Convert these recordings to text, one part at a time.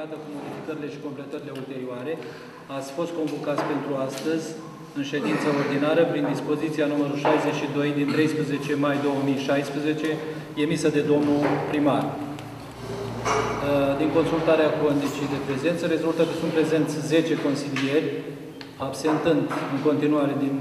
publicată cu modificările și completările ulterioare. Ați fost convocați pentru astăzi, în ședință ordinară, prin dispoziția numărul 62 din 13 mai 2016, emisă de domnul primar. Din consultarea cu indicii de prezență, rezultă că sunt prezenți 10 consilieri, absentând în continuare din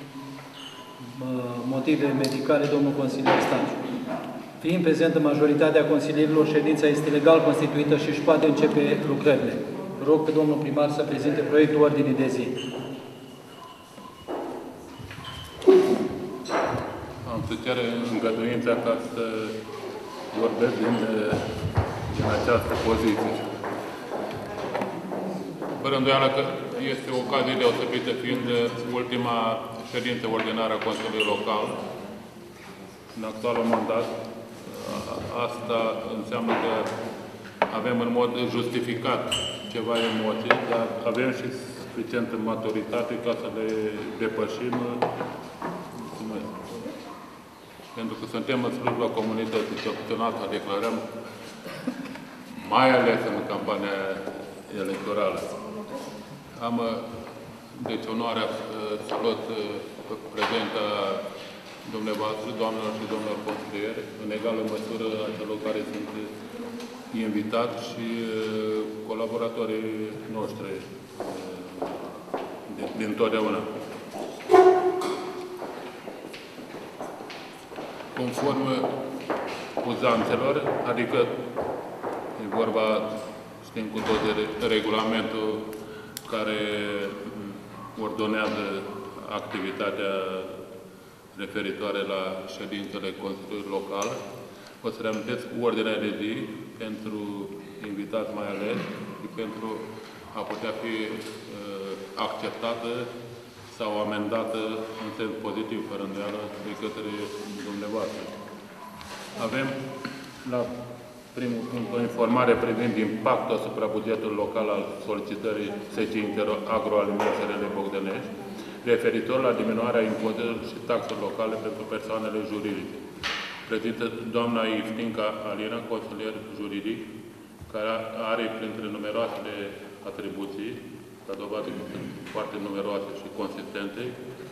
motive medicale domnul consilier Stanciu. Fiind prezentă majoritatea consilierilor, ședința este legal constituită și își poate începe lucrările. Rog pe domnul primar să prezinte proiectul ordinii de zi. Am să cer îngăduința ca să vorbesc din această poziție. Fără îndoială că este o ocazie deosebită, fiind ultima ședință ordinară a Consiliului Local în actualul mandat. Asta înseamnă că avem în mod justificat ceva emoții, dar avem și suficientă maturitate ca să le depășim. Pentru că suntem în slujba comunității, cel puțin asta declarăm, mai ales în campania electorală. Am, deci, onoarea să salut prezența dumneavoastră, doamnelor și domnilor consilieri, în egală măsură a celor care sunt invitați și colaboratorii noștri din totdeauna. Conform uzanțelor, adică e vorba, știm cu toți, de regulamentul care ordonează activitatea referitoare la ședințele Consiliului Local. O să reamintesc ordinea de zi pentru invitați mai ales și pentru a putea fi acceptată sau amendată în sens pozitiv, fără îndoială, de către dumneavoastră. Avem la primul punct o informare privind impactul asupra bugetului local al solicitării secției agroalimentare Bogdănești, referitor la diminuarea impozitelor și taxelor locale pentru persoanele juridice. Prezintă doamna Iftinca Alina, consilier juridic, care are printre numeroasele atribuții, ca dovadă că sunt foarte numeroase și consistente,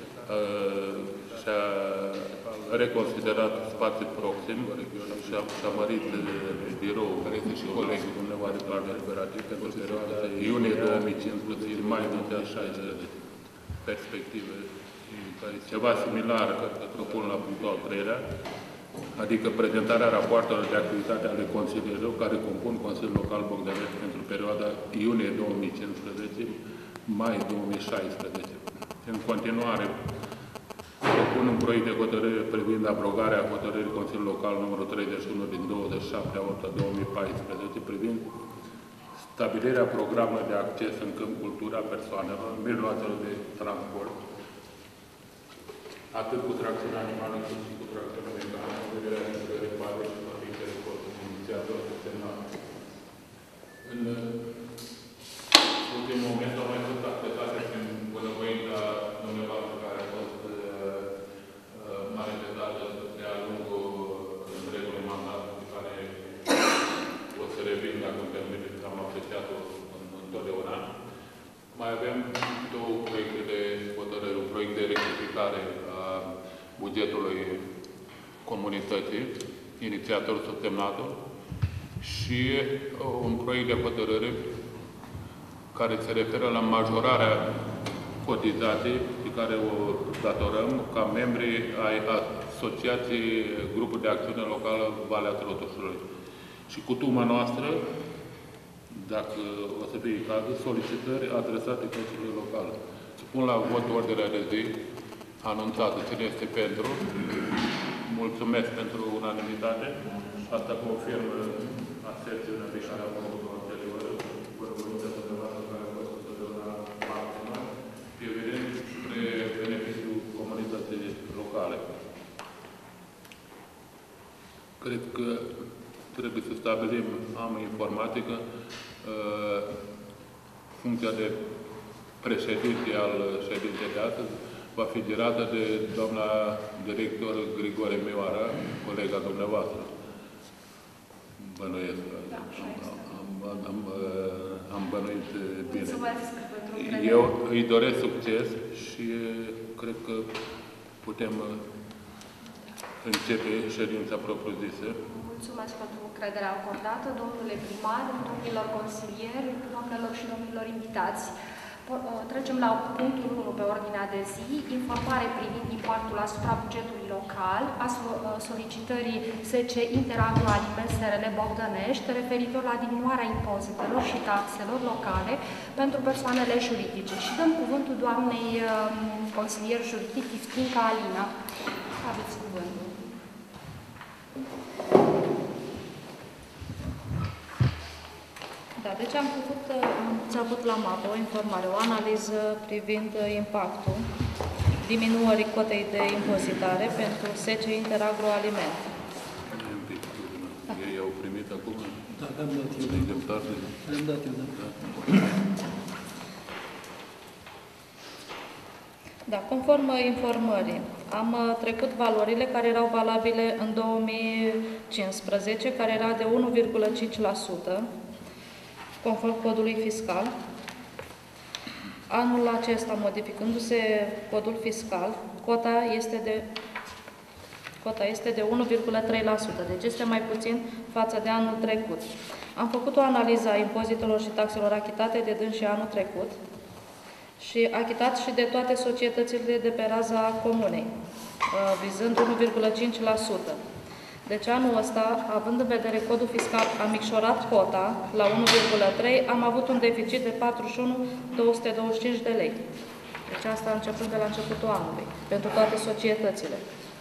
și-a reconsiderat spații proxim și-a mărit birou, care este și colegul dumneavoastră la deliberativ pentru perioada iunie 2015, mai 2016, perspective. Ceva similar, că propun la punctul al 3-lea, adică prezentarea rapoartelor de activitate ale consilierilor care compun Consiliul Local Bogdănești pentru perioada iunie 2015, mai 2016. În continuare, propun un proiect de hotărâre privind abrogarea hotărârii Consiliului Local numărul 31 din 27/8/2014 privind stabilirea programului de acces în câmp cultura persoanelor, mijloacelor de transport, atât cu tracțiune animală cât și cu tracțiune mecanică, în vederea asigurării pare și convingere inițiator semnat. În ultimul moment au mai fost acceptate prin bunăvoința dumneavoastră care a fost manifestată de-a lungul întregului mandat, pe care o să revin dacă îmi permiteți, am apreciat-o întotdeauna. Mai avem două proiecte de hotărâri, un proiect de rectificare a bugetului comunității, inițiatorul subsemnatul, și un proiect de hotărâre care se referă la majorarea cotizației pe care o datorăm ca membri ai Asociației Grupul de Acțiune Locală Valea Trotușului. Și cu tuma noastră, dacă o să fie cazul, solicitări adresate Consiliului Local. Supun la vot ordinea de zi anunțată. Cine este pentru? Mulțumesc pentru unanimitate. Asta confirmă aserțiunea pe care am făcut-o anterior, vorbărința dumneavoastră care a fost întotdeauna maximă, evident, spre beneficiul comunității locale. Cred că trebuie să stabilim, am informatică, funcția de președinte al ședinței de astăzi va fi girată de doamna director Grigore Mioara, colega dumneavoastră. Bănuiesc. am bănuit bine. Mulțumesc pentru încredere. Eu îi doresc succes și cred că putem începe ședința propriu-zisă. Mulțumesc pentru încrederea acordată, domnule primar, domnilor consilieri, doamnelor și domnilor invitați. Trecem la punctul 1 pe ordinea de zi, informare privind impactul asupra bugetului local a solicitării SC Interagro-Aliment SRL Bogdănești referitor la diminuarea impozitelor și taxelor locale pentru persoanele juridice. Și dăm cuvântul doamnei consilier juridic Iftinca Alina. Aveți cuvântul. Da, deci am făcut la mapă o informare, o analiză privind impactul diminuării cotei de impozitare pentru SC Interagroaliment. Ei au primit acum? Da, le-am dat eu. Le-am dat eu, da. Da, conform informării, am trecut valorile care erau valabile în 2015, care era de 1,5%, conform codului fiscal. Anul acesta, modificându-se codul fiscal, cota este de 1,3%, deci este mai puțin față de anul trecut. Am făcut o analiză a impozitelor și taxelor achitate de dâns și anul trecut și achitat și de toate societățile de pe raza comunei, vizând 1,5%. Deci anul ăsta, având în vedere codul fiscal, am micșorat cota la 1,3, am avut un deficit de 41.225 de lei. Deci asta începând de la începutul anului, pentru toate societățile.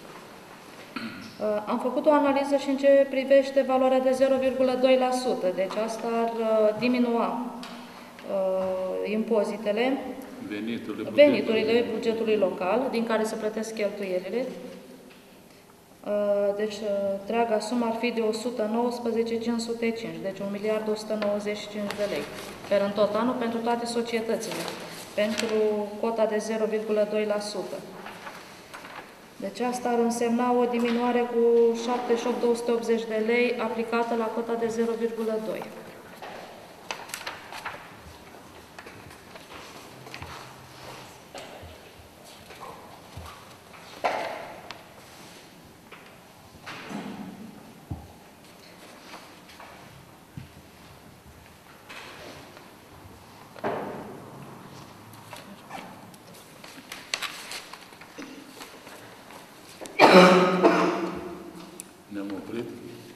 Am făcut o analiză și în ce privește valoarea de 0,2%, deci asta ar diminua impozitele, veniturile bugetului local, din care se plătesc cheltuielile. Deci, întreaga sumă ar fi de 119.505, deci 1.195 de lei. Per în tot anul pentru toate societățile, pentru cota de 0,2%. Deci asta ar însemna o diminuare cu 78.280 de lei aplicată la cota de 0,2%. Ne-am oprit?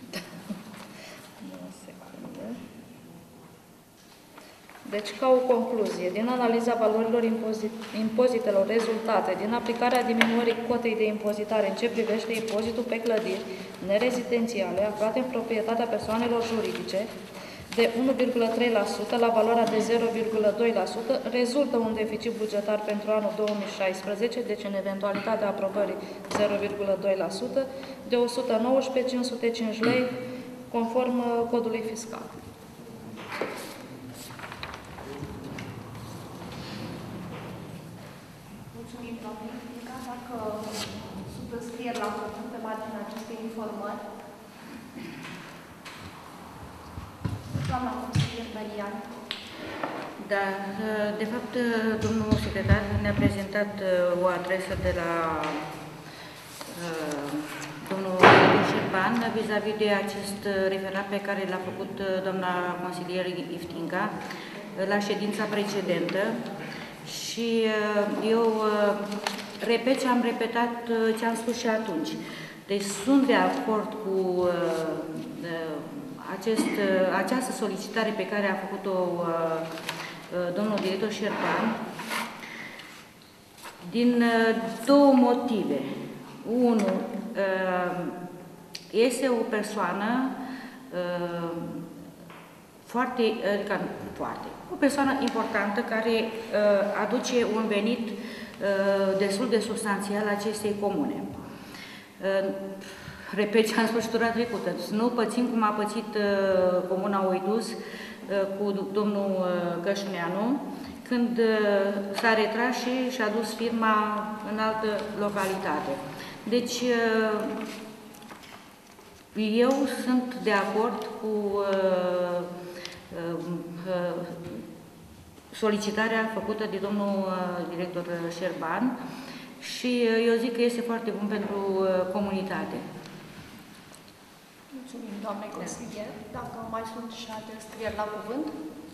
Deci, ca o concluzie, din analiza valorilor impozitelor rezultate din aplicarea diminuării cotei de impozitare în ce privește impozitul pe clădiri nerezidențiale aflate în proprietatea persoanelor juridice de 1,3% la valoarea de 0,2%, rezultă un deficit bugetar pentru anul 2016, deci în eventualitatea aprobării 0,2%, de 119.505 lei, conform codului fiscal. Mulțumim, doamne. Dacă sunt înscrieri la cuvânt pe marginea acestei informări, doamna consilier Berian. Da, de fapt, domnul secretar ne-a prezentat o adresă de la domnul Șerban vis-a-vis de acest referat pe care l-a făcut doamna consilier Iftinca la ședința precedentă și eu repet ce am repetat, ce am spus și atunci. Deci sunt de acord cu această solicitare pe care a făcut-o domnul director Șerban din două motive. Unu, este o persoană o persoană importantă care aduce un venit destul de substanțial acestei comune. Repet ce am spus și data trecută, să nu pățim cum a pățit comuna Oiduz cu domnul Gășuneanu, când s-a retras și și-a dus firma în altă localitate. Deci, eu sunt de acord cu solicitarea făcută de domnul director Șerban și eu zic că este foarte bun pentru comunitate. Mulțumim, doamne consilier. Dacă mai sunt și alte înscrieri la cuvânt.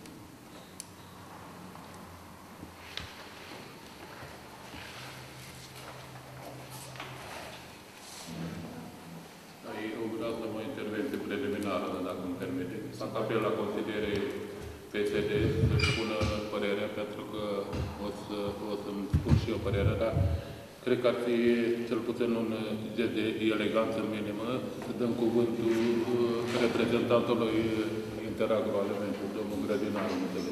Eu vreau să mă intervenție preliminară, dacă îmi permite. Fac apel la consiliere PSD să-și pună părerea, pentru că o să-mi spun și eu părerea, dar cred că ar fi cel puțin un gest de eleganță minimă să dăm cuvântul reprezentantului Interagroalimentul, domnul Grădinaru,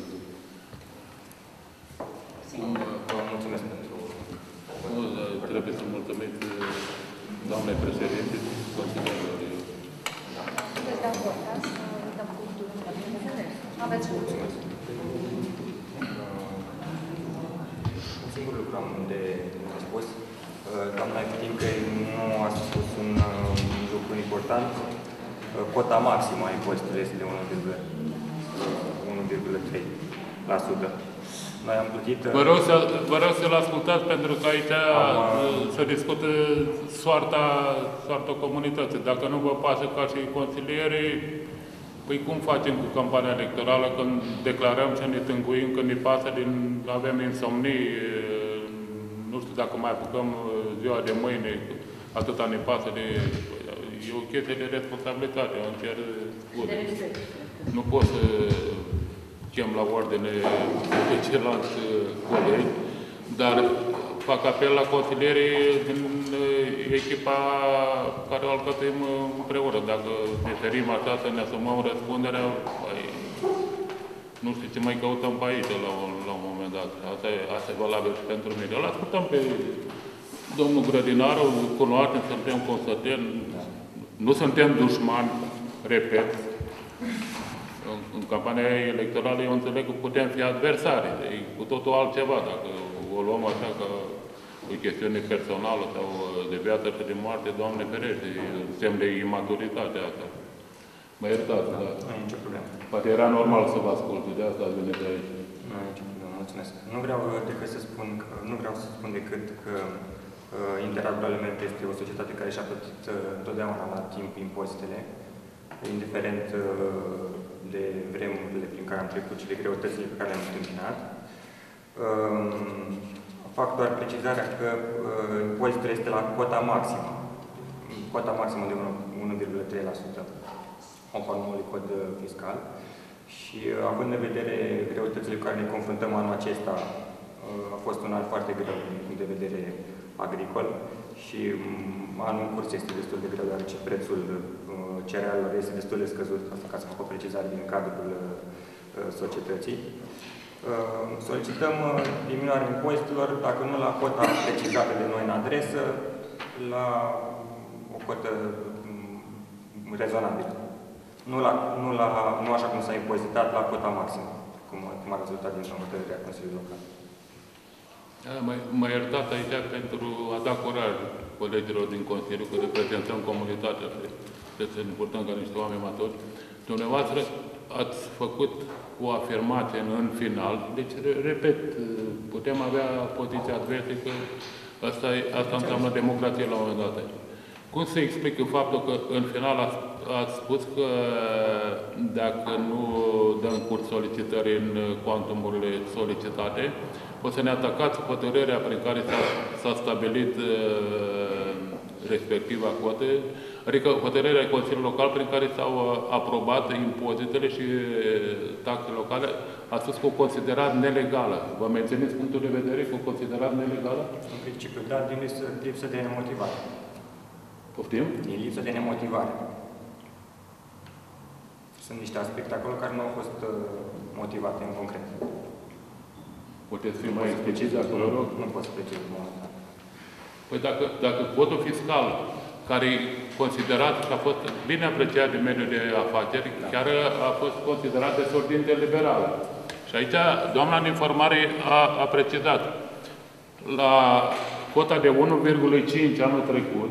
Vă mulțumesc pentru... Trebuie să mulțumesc doamnei președinte, consilierilor. Sunteți de acord, da? Să dăm cuvântul. Aveți mulțumesc. Singur lucru am de spus. Doamna Eftimcă nu a spus un lucru important. Cota maximă a impozitului este de 1,3%. Noi am plătit... Vă rog să-l ascultați, pentru că aici se discută soarta comunității. Dacă nu vă pasă ca și consilierii, păi cum facem cu campania electorală când declarăm și ne tânguim, când ne pasă avem insomnii, nu știu dacă mai apucăm ziua de mâine, atâta ne pasă de... E o chestie de responsabilitate, îmi cer scuze. Nu pot să chem la ordine de ceilalți colegi, dar fac apel la consilierii din echipa care o alcătuim împreună. Dacă ne ferim așa să ne asumăm răspunderea, păi, nu știu ce mai căutăm pe aici la un moment dat. Asta e valabil și pentru mine. Îl ascultăm pe domnul Grădinaru, cunoaștem, suntem constateri, nu suntem dușmani, repet. În campania electorală eu înțeleg că putem fi adversari, e cu totul altceva. Dacă o luăm așa ca o chestiune personală sau de viață și de moarte, Doamne ferește, e semn de imaturitate asta. Mă iertați, dar Nu e nicio problemă. poate era normal să vă asculte, de asta ați venit de aici. Nu e nicio problemă, mulțumesc. Nu vreau să spun decât că Interagroalimentul este o societate care și-a plătit întotdeauna la timp impozitele, indiferent de vremurile prin care am trecut și de greutățile pe care le-am întâmpinat. Fac doar precizarea că impozitul este la cota maximă. Cota maximă de 1,3%, conform noului cod fiscal. Și având în vedere greutățile cu care ne confruntăm anul acesta, a fost un an foarte greu din punct de vedere agricol și anul în curs este destul de greu, deoarece prețul cerealelor este destul de scăzut, asta ca să fac o precizare din cadrul societății. Solicităm diminuarea impozitelor, dacă nu la cota precizată de noi în adresă, la o cotă rezonabilă. Nu așa cum s-a impozitat la cota maximă, cum a rezultat din hotărârea Consiliului Local. Mă iertați aici pentru a da curaj colegilor din Consiliu, că reprezentăm comunitatea și trebuie să ne purtăm ca niște oameni maturi. Dumneavoastră ați făcut o afirmație în final, deci, repet, putem avea poziția adversă, că asta înseamnă democrație la un moment dat. Cum se explică faptul că în final ați spus că dacă nu dăm curs solicitării în cuantumurile solicitate, o să ne atacați hotărârea prin care s-a stabilit respectiva cote, adică hotărârea Consiliului Local prin care s-au aprobat impozitele și taxe locale, a spus că o considerat nelegală. Vă mențineți punctul de vedere că o considerat nelegală? În principiu, da, din lipsă de nemotivare. Poftim? Din lipsă de nemotivare. Sunt niște aspecte acolo care nu au fost motivate în concret. Puteți fi mai explicit acolo, rog? Nu pot să precis momentan. Păi dacă codul fiscal, care e considerat că a fost bine apreciat de mediul de afaceri, chiar a fost considerat de sortinte liberală. Și aici, doamna în informare a precizat. La cota de 1,5 anul trecut,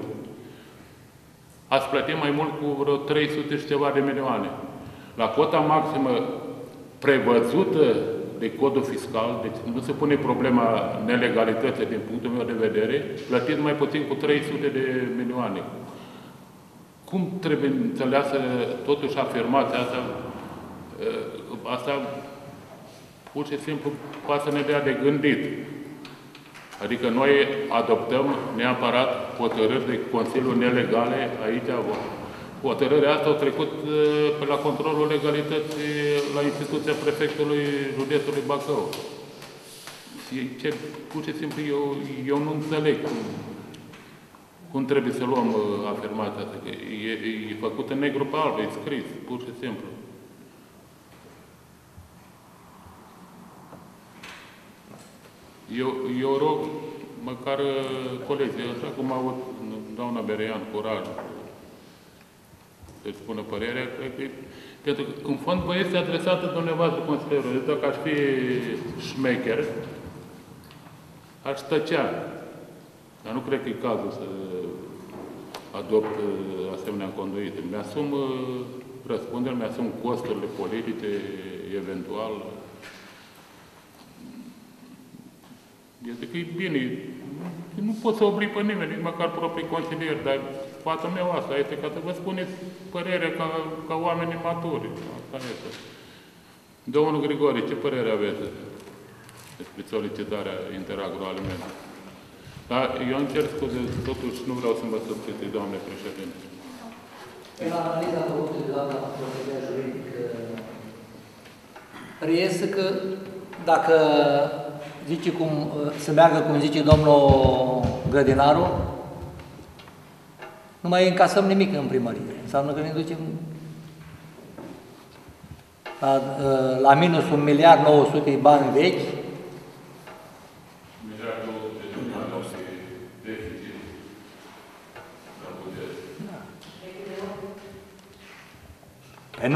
ați plătit mai mult cu vreo 300 și ceva de milioane. La cota maximă prevăzută de codul fiscal, deci nu se pune problema nelegalității din punctul meu de vedere, plătiți mai puțin cu 300 de milioane. Cum trebuie înțeleasă totuși afirmația asta? Asta pur și simplu poate să ne dea de gândit. Adică noi adoptăm neapărat hotărâri de Consiliul nelegale aici. Hotărârea asta a trecut pe la controlul legalității la instituția prefectului județului Bacău. Pur și simplu eu nu înțeleg cum trebuie să luăm afirmația asta. Că e făcută negru pe alb, e scris, pur și simplu. Eu rog, măcar colegii, așa cum aud doamna Berean, curaj, să-și spună părerea, cred că, pentru că, în fond, vă este adresată dumneavoastră, consilierul. Deci, dacă aș fi șmecher, aș tăcea. Dar nu cred că e cazul să adopt asemenea conduite. Mi-asum răspunderea, mi-asum costurile politice, eventual. Este că e bine. Nu pot să oblig pe nimeni, nici măcar proprii consilieri, dar sfatul meu asta este ca să vă spuneți părerea ca oameni maturi. Asta este. Domnul Grigore, ce părere aveți despre solicitarea interagroalimentă? Dar eu îmi cer scuze, totuși nu vreau să mă substitui, doamne președinte. În analiza făcută de doamna consilier juridic, reiese că dacă zice să meargă cum zice domnul Grădinaru, nu mai încasăm nimic în primărie. Înseamnă că ne ducem la minus 1.900.000 bani vechi. Păi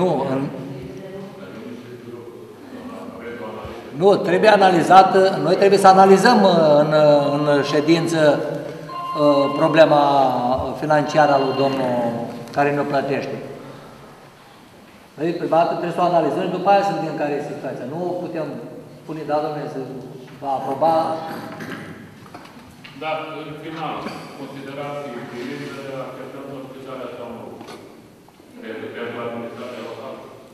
nu, trebuie analizat, noi trebuie să analizăm în ședință problema financiară a lui domnul care ne-o plătește. Noi, prima dată, trebuie să o analizăm și după aia să vedem care este situația. Nu putem spune, da, domnule, să va aproba. Dar, în final, considerați bine să acceptăm solicitarea sau nu? Pentru administrația locală?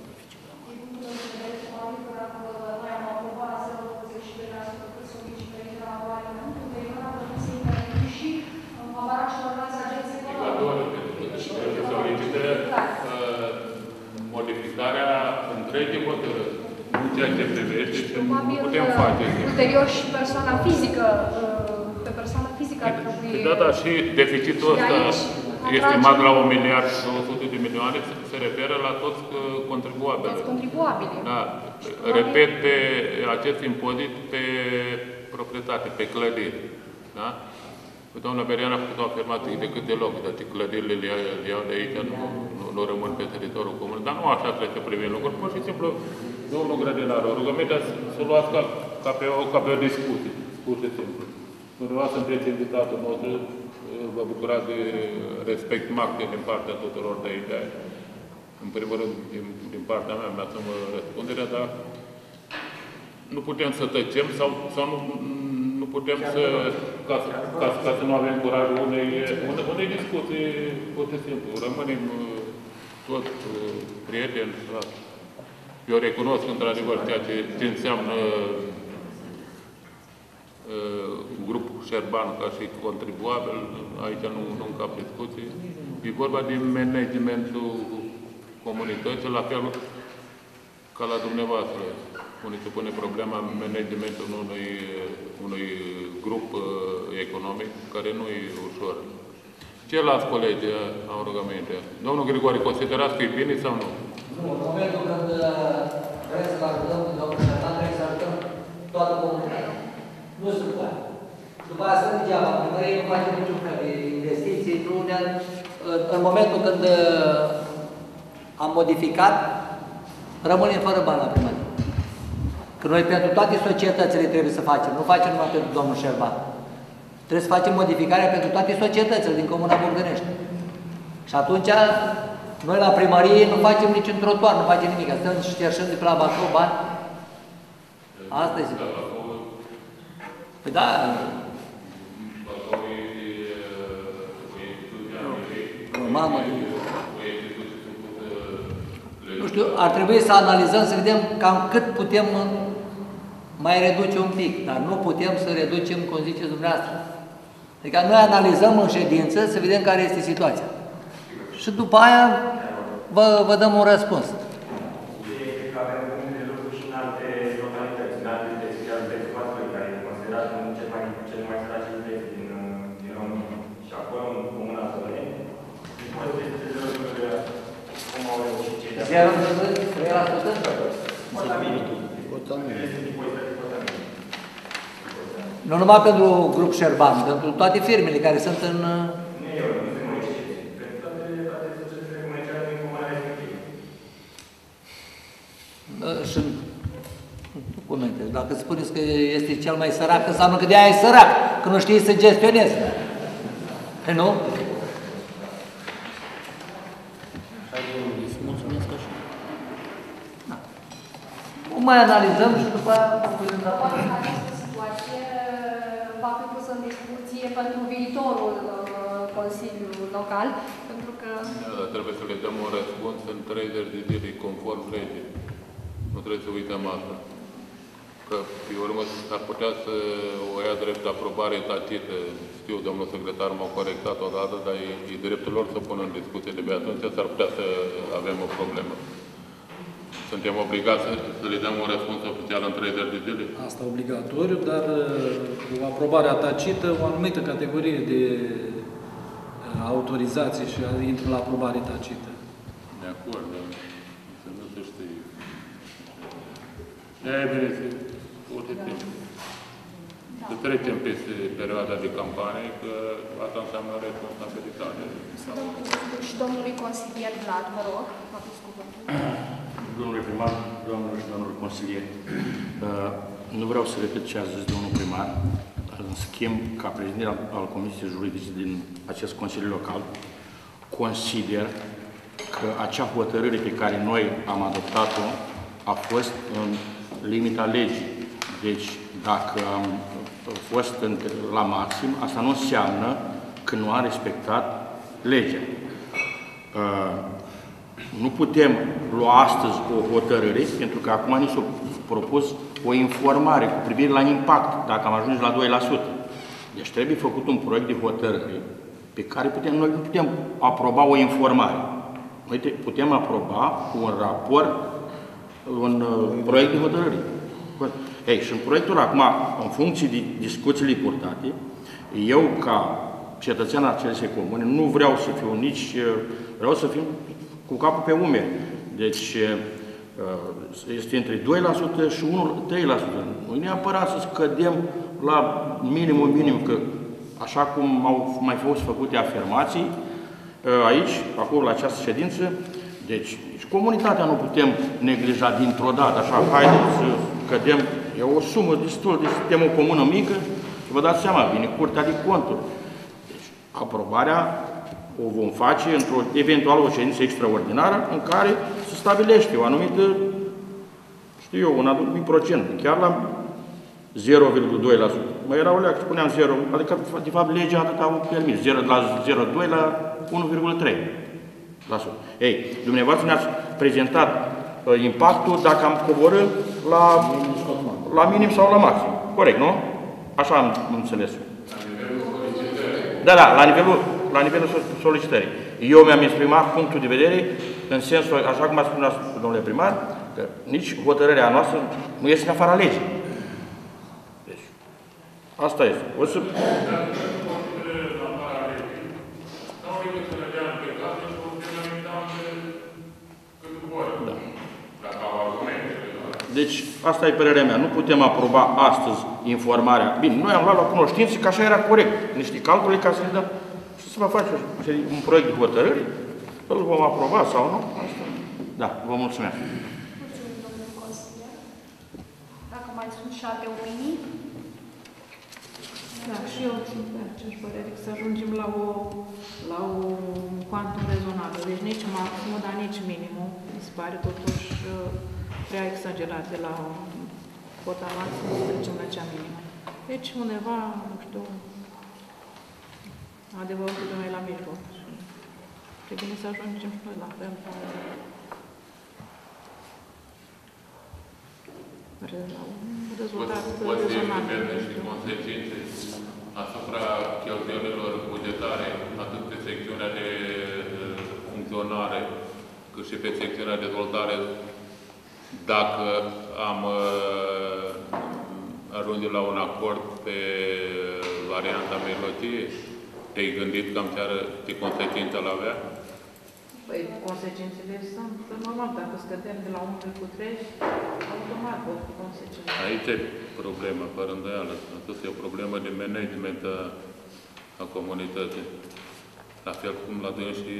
Modificarea întregii hotărâri, nu ceea ce privește și nu putem face. Ulterior și persoana fizică, pe persoana fizică ar trebui... Da, și deficitul ăsta estimat la 1.200.000.000 se referă la toți contribuabili. Toți contribuabili. Da. Repet, pe acest impozit pe proprietate, pe clădiri. Da? Doamna Berean a făcut o afirmație decât deloc, dar clădirile le iau de aici, nu rămân pe teritoriul comun. Dar nu așa trebuie să privim lucruri. Pur și simplu, domnul Grădinaru, rugămintea să o luați ca pe o discuție, pur și simplu. Dumneavoastră sunteți invitatul nostru, vă bucurați de respect maxim din partea tuturor de aici. În primul rând, din partea mea, mi-asum răspunderea, dar nu putem să tăcem sau nu putem să, ca să nu avem curajul unei discuții, pur și simplu. Rămânem toți prieteni. Da. Eu recunosc într-adevăr ceea ce înseamnă grupul Șerban ca și contribuabil. Aici nu încap discuții. E vorba de managementul comunității, la fel ca la dumneavoastră. Unii se pune problema managementul unui grup economic care nu e ușor. Ceilalți colegi au rugăminte. Domnul Grigore, considerați că e bine sau nu? Nu, în momentul când vrem să ajutăm domnul Șerban, trebuie să ajutăm toată comunitatea. Nu se poate. După aia să degeaba, primărie nu face niciun fel de investiții, în momentul când am modificat, rămânem fără bani la primărie. Că noi pentru toate societățile trebuie să facem, nu facem numai pentru domnul Șerban. Trebuie să facem modificarea pentru toate societățile din Comuna Bogdănești. Și atunci, noi la primărie nu facem niciun trotuar, nu facem nimic. Stăm și cerșăm de pe la Bacău bani Asta e situația. Păi da. Mamă. Nu știu, ar trebui să analizăm, să vedem cam cât putem mai reduce un pic, dar nu putem să reducem, cum ziceți dumneavoastră. Adică noi analizăm în ședință să vedem care este situația. Și după aia vă dăm un răspuns. Este că avem puncte de lucru și în alte localități, în alte județe, care e considerat cel mai sărace județ din România. Și acolo, în Comuna Zălăni, impozitele de lucruri, cum au reușit cei de acolo. 0,3%? Nu numai pentru grup Șerban, pentru toate firmele care sunt în... Nu eu, nu se mai știe. Pentru toate societățile comerciale din comuna respectivă. Și nu comentez. Dacă spuneți că este cel mai sărac, înseamnă că de aia e sărac, că nu știe să gestioneze. Nu? Mulțumesc așa. Da. O mai analizăm și după aia... Această situație va fi pusă în discuție pentru viitorul Consiliu Local, pentru că... Da, trebuie să le dăm un răspuns în 30 de zile, conform legii. Nu trebuie să uităm asta. Că, pe urmă, s-ar putea să o ia drept de aprobare tacită. Știu, domnul secretar m-a corectat odată, dar e dreptul lor să pună în discuție. De atunci s-ar putea să avem o problemă. Suntem obligați să le dăm un răspuns oficial în 30 de zile? Asta obligatoriu, dar cu aprobarea tacită, o anumită categorie de autorizație și intră la aprobare tacită. De acord, dar să nu se știe. E bine să trecem peste perioada de campanie, că asta înseamnă responsabilitate. Și domnului consilier Vlad, vă rog, aveți cuvântul. Domnule primar, doamnelor și domnilor consilieri, nu vreau să repet ce a zis domnul primar, în schimb, ca președinte al Comisiei Juridice din acest Consiliu Local, consider că acea hotărâre pe care noi am adoptat-o a fost în limita legii. Deci, dacă am fost la maxim, asta nu înseamnă că nu a respectat legea. Nu putem lua astăzi o hotărâre, pentru că acum ni s-a propus o informare cu privire la impact, dacă am ajuns la 2%. Deci trebuie făcut un proiect de hotărâre pe care noi nu putem aproba o informare. Noi putem aproba un raport, un proiect de hotărâre. Ei, și în proiectul acum, în funcție de discuțiile purtate, eu, ca cetățean al acelei comune, nu vreau să fiu nici, vreau să fiu cu capul pe umeri. Deci, este între 2% și 3%. Nu neapărat să scădem la minim, că așa cum au mai fost făcute afirmații aici, acolo, la această ședință, deci comunitatea nu putem neglija dintr-o dată, așa, haideți să cădem, e o sumă destul de, suntem o comună mică, și vă dați seama, vine Curtea de Conturi. Deci, aprobarea o vom face într-o eventuală o ședință extraordinară în care se stabilește o anumită, știu eu, un anumit procent, chiar la 0,2%. Mai erau leac, spuneam 0, adică de fapt legea atât au permis, 0 la 0,2 la 1,3%. Ei, dumneavoastră ne-ați prezentat impactul dacă am coborât la minim sau la maxim. Corect, nu? Așa am înțeles. Da, la nivelul solicitării. Eu mi-am exprimat punctul de vedere în sensul, așa cum a spus domnule primar, că nici hotărârea noastră nu este în afara legii. Deci, asta este. O să... Deci, asta e părerea mea. Nu putem aproba astăzi informarea. Bine, noi am luat la cunoștință că așa era corect. Niște calcule ca să le dăm. Și să vă face un proiect de hotărâre, îl vom aproba sau nu. Asta. Da, vă mulțumesc. Mulțumim, domnule consilier. Dacă mai sunt și alte opinii? Da, și eu sunt de aceeași părere, să ajungem la un cuantum rezonabil. Deci nici maximul, dar nici minimul. Mi se pare totuși prea exagerat de la cota maximă să trecem la cea minimă. Deci, undeva, nu știu, adevărul că noi la mijloc. Trebuie bine să ajungem și noi la fel. La un rezultat rezonabil și consecințe asupra cheltuielilor bugetare, atât pe secțiunea de funcționare, cât și pe secțiunea de dezvoltare, dacă am ajunge la un acord pe varianta mijlocie, te-ai gândit cam ce consecințe ar avea? Păi, consecințele sunt normal. Dacă scădem de la 1,3, automat pot fi consecințe. Aici e problema, fără îndoială. Asta e o problemă de management a comunității. La fel cum la dâns și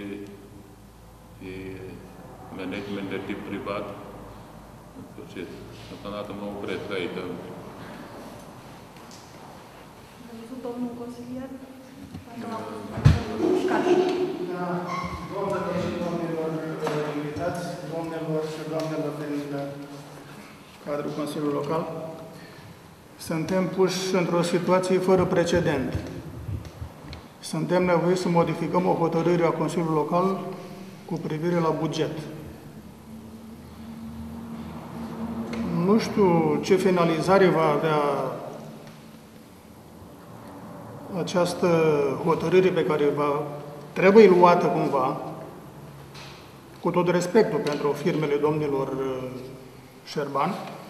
management de tip privat. În sfârșit. Deocamdată mă opresc aici. Domnul consilier? Da, domnilor și domnilor invitați, domnilor și doamnelor din cadrul Consiliului Local, suntem puși într-o situație fără precedent. Suntem nevoiți să modificăm o hotărâre a Consiliului Local cu privire la buget. Nu știu ce finalizare va avea această hotărâre pe care trebuie luată cumva, cu tot respectul pentru firmele domnilor Șerban.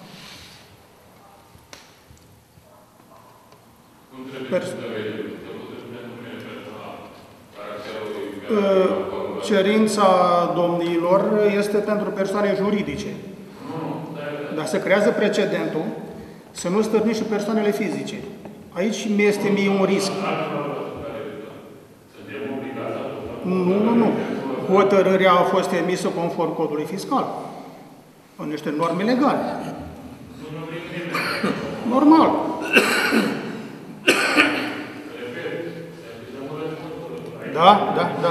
Cerința domnilor este pentru persoane juridice. Dar se creează precedentul să nu stârniți și persoanele fizice. Aici mi este mie un risc. Nu. Hotărârea a fost emisă conform codului fiscal. În niște norme legale. Normal. Da.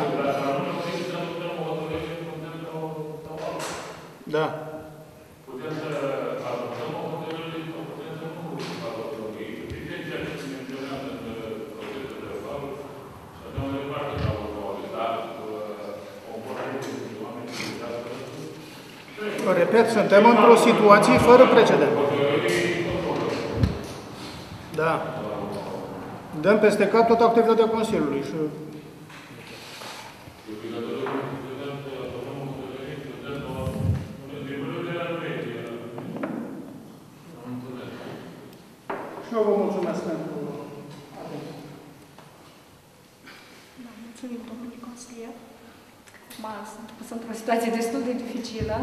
Da. Repet, suntem într-o situație fără precedent. Da. Dăm peste cap toată activitatea Consiliului și... Și eu vă mulțumesc pentru atenție. Mulțumim, domnului consilier. Sunt într-o situație destul de dificilă.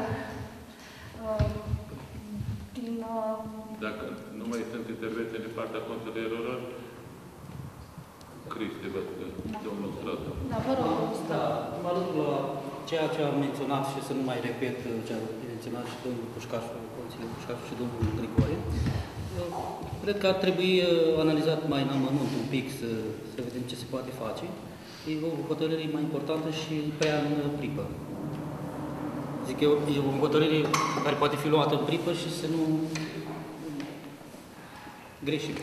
Dacă nu mai sunt intervenții din partea consilierilor, Cristi, văd că domnul Strătă. Da, vă rog. Da, mă alătur la ceea ce am menționat și să nu mai repet ce a menționat și domnul Pușcașu, consilierul Pușcașu și domnul Grigore. Cred că ar trebui analizat mai în amănunt un pic să vedem ce se poate face. E o hotărâre mai importantă și prea în pripă. Zic eu, e o hotărâre care poate fi luată în pripă și să nu greșim.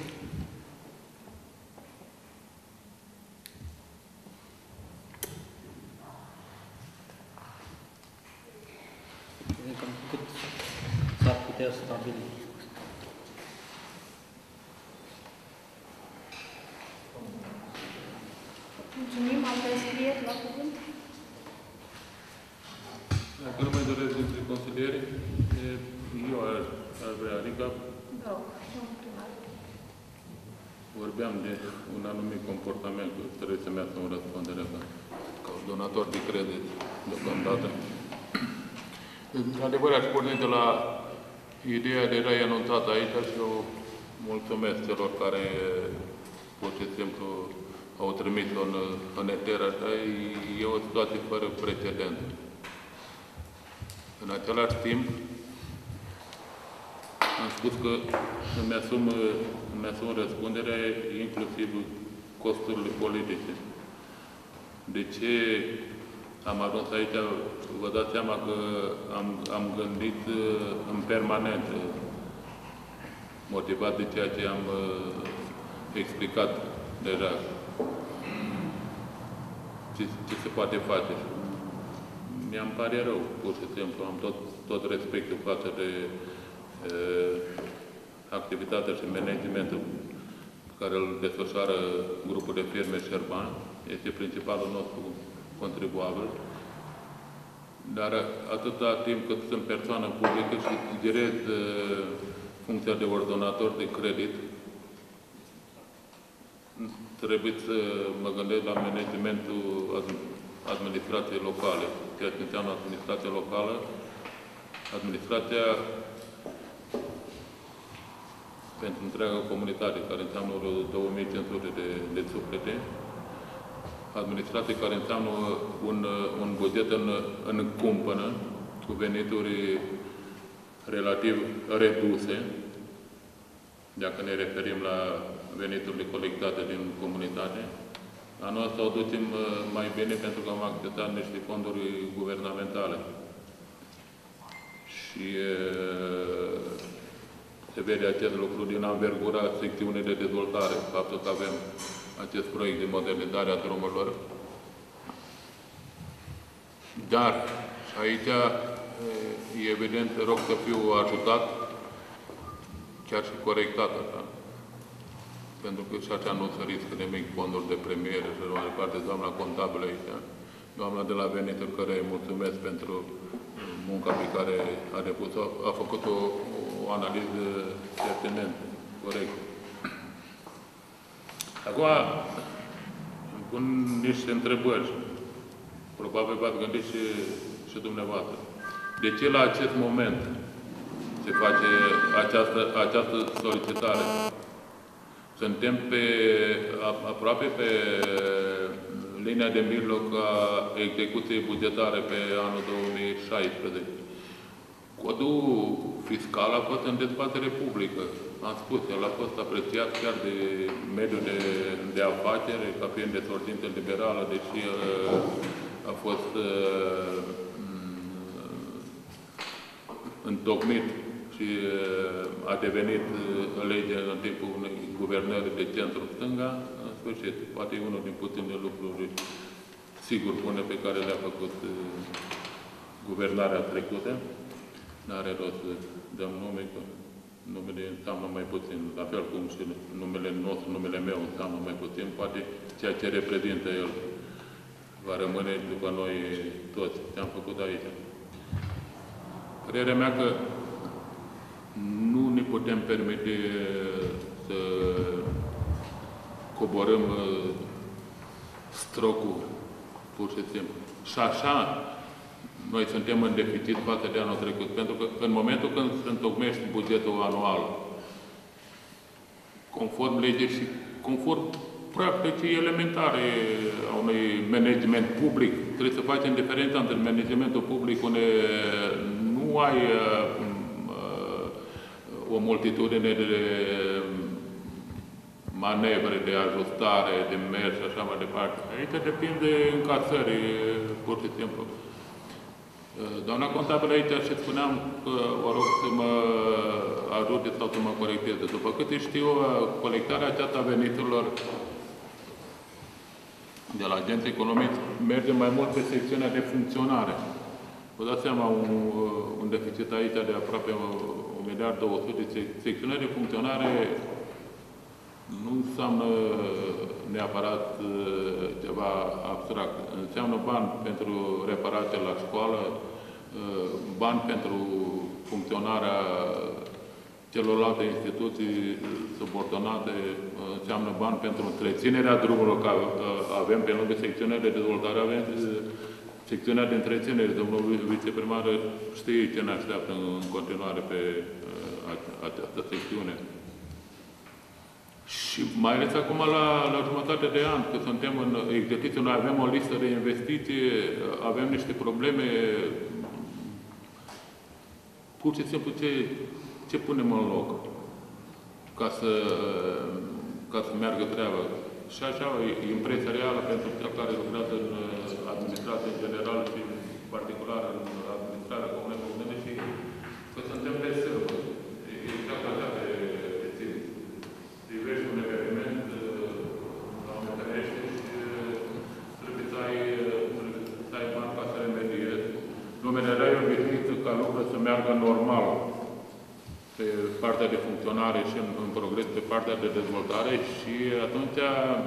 Cam cât s-ar putea stabili. Mulțumim, alte scrieri la cuvânt. Dacă nu mai doresc dintre consilieri, eu aș vrea, adică vorbeam de un anumit comportament, trebuie să-mi asum răspundere ca donator de credit deocamdată. Într-adevăr, aș porni de la ideea deja anunțată aici și eu mulțumesc celor care pur și simplu au trimis-o în eter, așa, e o situație fără precedent. În același timp, am spus că îmi asum răspunderea, inclusiv costurile politice. De ce am ajuns aici? Vă dați seama că am gândit în permanență motivat de ceea ce am explicat deja. Ce se poate face. Mi-am pare rău, pur și simplu. Am tot respectul față de activitatea și managementul care îl desfășoară grupul de firme Șerban. Este principalul nostru contribuabil. Dar atâta timp cât sunt persoană publică și direz funcția de ordonator de credit, trebuie să mă gândesc la managementul administrației locale. Ceea ce înseamnă administrația locală, administrația pentru întreaga comunitate, care înseamnă 2500 de suflete, administrație care înseamnă un buget în cumpănă, cu venituri relativ reduse, dacă ne referim la veniturile colectate din comunitate. Anul ăsta o ducem mai bine pentru că am accesat niște fonduri guvernamentale. Și se vede acest lucru din anvergura secțiunii de dezvoltare, faptul că avem acest proiect de modernizare a drumurilor. Dar aici e evident, rog să fiu ajutat, chiar și corectat așa. Pentru că și așa nu se riscă nimic fonduri de premiere și mai departe, doamna contabilă aici, doamna de la venituri, care îi mulțumesc pentru munca pe care a depus-o, a făcut o analiză pertinentă, corectă. Acum, pun niște întrebări. Probabil v-ați gândit și dumneavoastră. De ce la acest moment se face această solicitare? Suntem aproape pe linia de mijloc a execuției bugetare pe anul 2016. Codul fiscal a fost în dezbatere publică. Am spus, el a fost apreciat chiar de mediul de afaceri, ca fiind de sortință liberală, deși a fost întocmit și a devenit lege în timpul unei guvernări de centru-stânga. În sfârșit, poate e unul din puține lucruri sigur bune pe care le-a făcut guvernarea trecută. N-are rost să dăm nume, că numele înseamnă mai puțin, la fel cum și numele nostru, numele meu înseamnă mai puțin, poate ceea ce reprezintă el va rămâne după noi toți. Ce-am făcut aici. Părerea mea că nu ne putem permite să coborâm strocul, pur și simplu. Și așa, noi suntem în deficit față de anul trecut, pentru că în momentul când se întocmește bugetul anual, conform legii și conform practicii elementare a unui management public, trebuie să facem diferența între managementul public, unde nu ai o multitudine de manevre, de ajustare, de mers și așa mai departe. Aici depinde încasări, pur și simplu. Doamna contabilă aici și spuneam că o rog să mă ajute sau să mă corecteze. După câte știu, colectarea aceasta a veniturilor de la agenții economici merge mai mult pe secțiunea de funcționare. Vă dați seama, un deficit aici de aproape 1,2 miliard. Secțiunea de funcționare nu înseamnă neapărat ceva abstract. Înseamnă bani pentru reparație la școală, bani pentru funcționarea celorlalte instituții subordonate, înseamnă bani pentru întreținerea drumurilor, că avem pe lângă secțiunea de dezvoltare, avem secțiunea de întreținere. Domnul viceprimar știe ce ne așteaptă în continuare pe această secțiune. Și mai ales acum la jumătate de an, că suntem în exercițiu, noi avem o listă de investiții, avem niște probleme, pur și simplu ce punem în loc ca să meargă treaba. Și așa e impresia reală pentru cel care lucrează în administrație în general și în particular în administrarea comunei și că suntem pe sârbă. Exact așa de meargă normal pe partea de funcționare și în progres pe partea de dezvoltare și atunci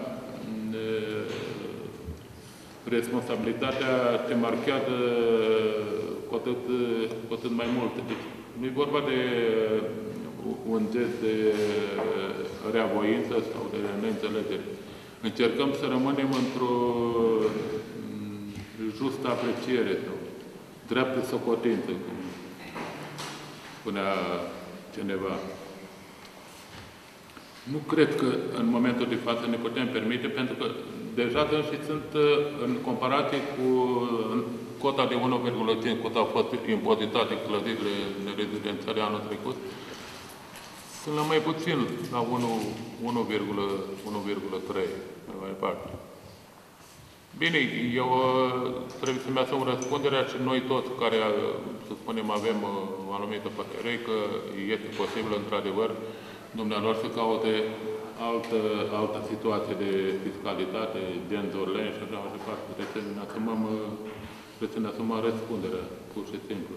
responsabilitatea te marchează cu atât mai mult. Deci, nu e vorba de un gest de reavoință sau de neînțelegere. Încercăm să rămânem într-o justă apreciere sau dreaptă socotință, cum spunea cineva. Nu cred că în momentul de față ne putem permite, pentru că deja dânsii sunt în comparație cu cota de 1,5, cât au fost impozitate clădirile rezidențiale anul trecut, sunt la mai puțin, la 1,3, mai departe. Bine, eu trebuie să-mi asum răspunderea și noi toți care, să spunem, avem o anumită părere că este posibil, într-adevăr, dumneavoastră să caute altă situație de fiscalitate, gen Zorlen și așa mai departe. Trebuie să ne asumăm răspunderea, pur și simplu.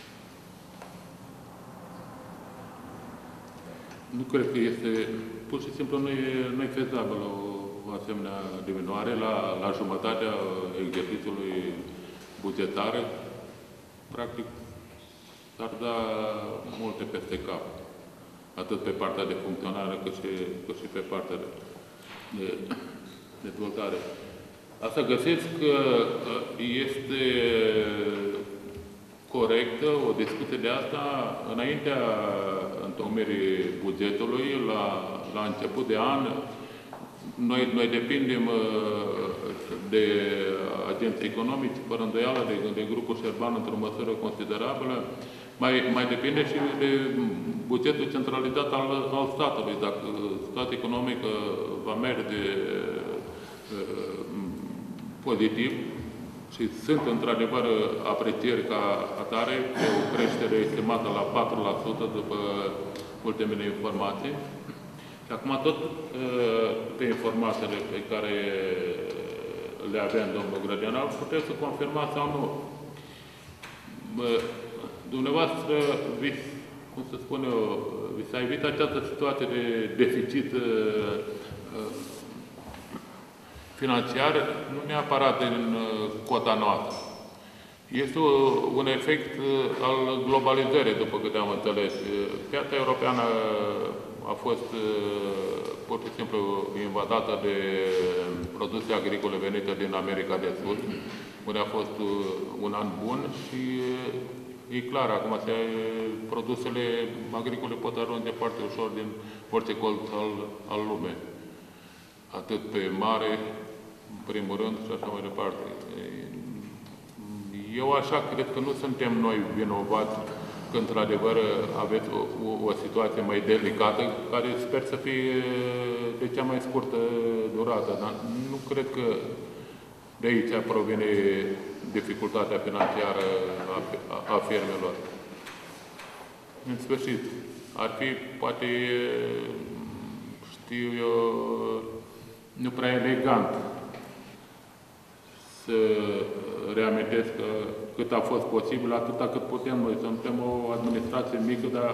Nu cred că este, pur și simplu nu e fezabilă o asemenea diminuare la jumătatea exercițiului bugetar. Practic, s-ar da multe peste cap. Atât pe partea de funcționare, cât și pe partea de dezvoltare. Asta găsesc că este corectă o discuție de asta înaintea întocmirii bugetului, la început de an. Noi depindem de agenții economici, fără îndoială, de grupul Șerban într-o măsură considerabilă. Mai depinde și de bugetul centralizat al statului. Dacă statul economic va merge pozitiv, și sunt într-adevăr aprecieri ca atare, de o creștere estimată la 4% după ultimele informații. Și acum tot pe informațiile pe care le avem, domnul Grădinal, puteți să confirmați sau nu. Dumneavoastră, cum să spun eu, vi s-a evitat această situație de deficit financiar, nu neapărat în cota noastră. Este un efect al globalizării, după câte am înțeles. Piața europeană a fost pur și simplu invadată de produse agricole venite din America de Sud, unde a fost un an bun și e clar, acum produsele agricole pot ajunge foarte ușor din orice colț al lumei. Atât pe mare, în primul rând, și așa mai departe. Eu așa cred că nu suntem noi vinovați că, într-adevăr, aveți o situație mai delicată, care sper să fie de cea mai scurtă durată, dar nu cred că de aici provine dificultatea financiară a firmelor. În sfârșit, ar fi, poate, știu eu, nu prea elegant să reamintesc că cât a fost posibil, atâta cât putem noi. Suntem o administrație mică, dar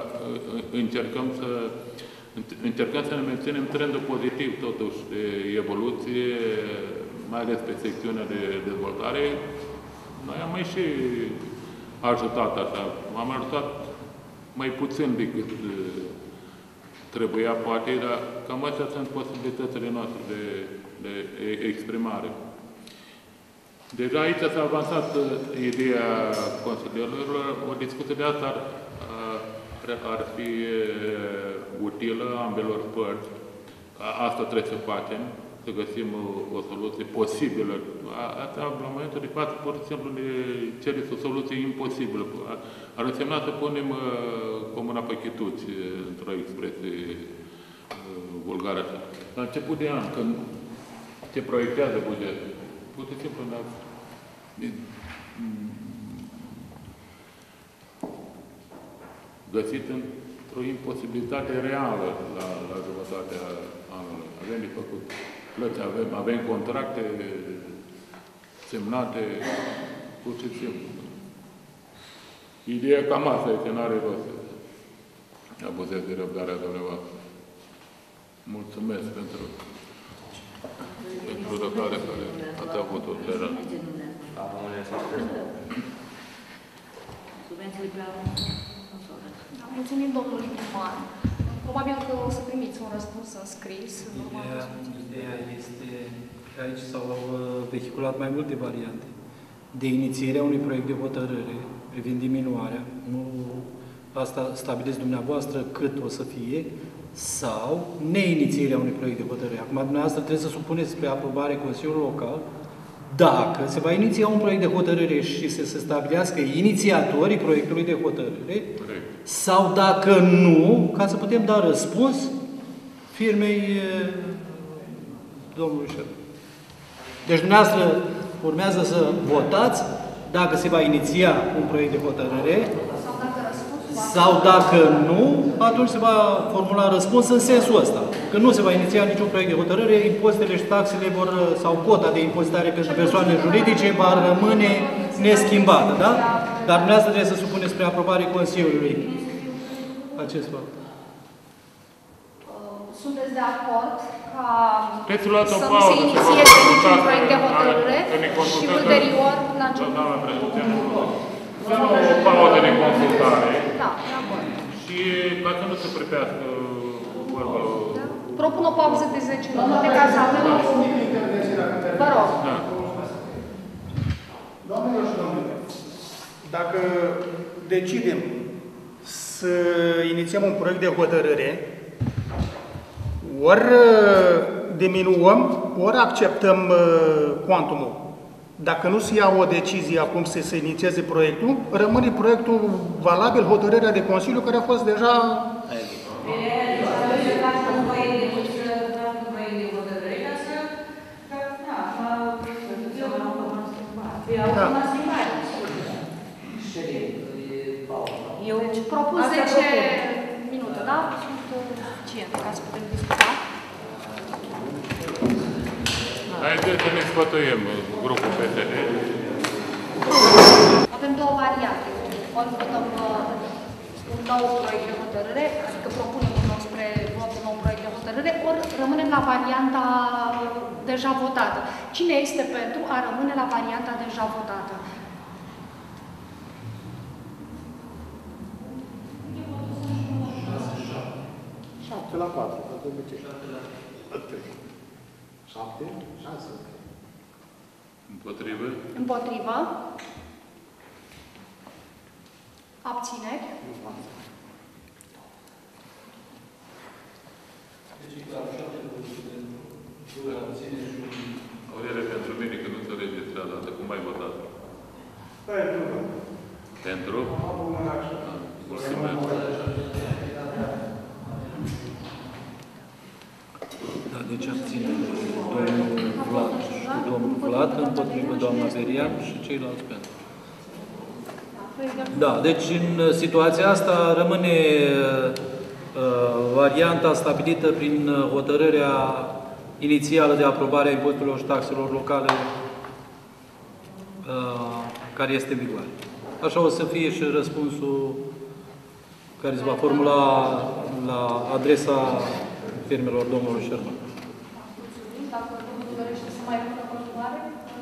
încercăm să ne menținem trendul pozitiv, totuși, de evoluție, mai ales pe secțiunea de dezvoltare. Noi am mai și ajutat așa. Am ajutat mai puțin decât trebuia, poate, dar cam astea sunt posibilitățile noastre de exprimare. Deja aici s-a avansat ideea consilierilor. O discuție de asta ar fi utilă ambelor părți. Asta trebuie să facem, să găsim o soluție posibilă. Asta, la momentul de față, pur și simplu ne cere o soluție imposibilă. Ar însemna să punem comuna pe chituți, într-o expresie vulgară. La început de an, când se proiectează bugetul, pur și simplu ne-ați găsit într-o imposibilitate reală la jumătatea anului. Avem de făcut plăți, avem contracte semnate, pur și simplu. Ideea cam asta este, n-are rost să abuzez de răbdarea dumneavoastră. Mulțumesc pentru răbdarea care ați avut-o deja. Subvențiile pe anul. Mulțumim domnului primar. Probabil că o să primiți un răspuns în scris. Ideea este că aici s-au vehiculat mai multe variante de inițierea unui proiect de hotărâre privind diminuarea. Nu asta stabileți dumneavoastră cât o să fie, sau neinițierea unui proiect de hotărâre. Acum, dumneavoastră trebuie să supuneți pe aprobare Consiliul Local dacă se va iniția un proiect de hotărâre și se stabilească inițiatorii proiectului de hotărâre, sau dacă nu, ca să putem da răspuns firmei domnului șef. Deci dumneavoastră urmează să votați dacă se va iniția un proiect de hotărâre sau dacă nu, atunci se va formula răspuns în sensul ăsta. Că nu se va iniția niciun proiect de hotărâre, impozitele și taxele sau cota de impozitare pentru persoane juridice va rămâne neschimbată, da? Dar dumneavoastră trebuie să supuneți spre aprobare Consiliului acest fapt. Sunteți de acord ca Puteți luați o să nu se pauză, inițieze niciun proiect de hotărâre și ulterior la început? Doamna președinte, să nu o pauză de consultare. Da, de acord. Și ca să nu se pripească vorba. Propun o pauză de 10 minute ca să avem... Vă rog. Da. Doamnelor și domnilor, dacă decidem să inițiem un proiect de hotărâre, ori diminuăm, ori acceptăm cuantumul. Dacă nu se ia o decizie acum să se inițieze proiectul, rămâne proiectul valabil, hotărârea de Consiliu, care a fost deja... Eu propun 10 minute, da? Sunt suficiente ca să putem discuta. Haideți să ne sfătuim grupul PTD. Avem două variante. Ori votăm un nou proiect de hotărâre, adică propunem un nou spre vot un nou proiect de hotărâre, ori rămânem la varianta deja votată. Cine este pentru a rămâne la varianta deja votată? 7 la 4, ca de obicei. 7, 6. Împotrivă? Împotrivă? Abțineri? Aurele pentru mine că nu se registrează atât. Cum ai votat? Pentru. Pentru? Mulțumesc. Da, deci abține domnul Vlad și domnul Vlad, împotrivă doamna Berian și ceilalți pentru. Da, deci în situația asta rămâne varianta stabilită prin hotărârea inițială de aprobare a impozitelor și taxelor locale care este în vigoare. Așa o să fie și răspunsul care se va formula la adresa firmelor domnului Șerban. Dacă domnul dorește să mai pună continuare?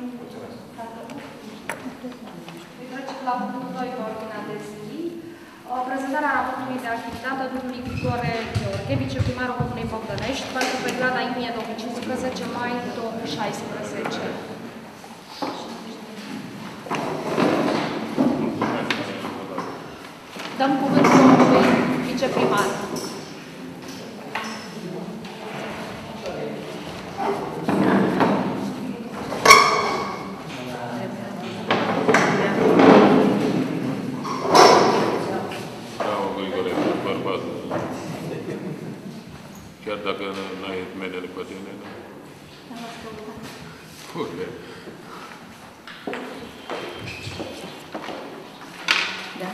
Trecem la punctul 2 pe ordinea de zi. Prezentarea raportului de activitate a domnului Grigore Gheorghe, viceprimarul Comunei Bogdănești, pentru perioada iunie 2015-mai 2016. Dăm cuvântul domnului viceprimar. Chiar dacă nu ai medele pe tine, da? Foarte. Da?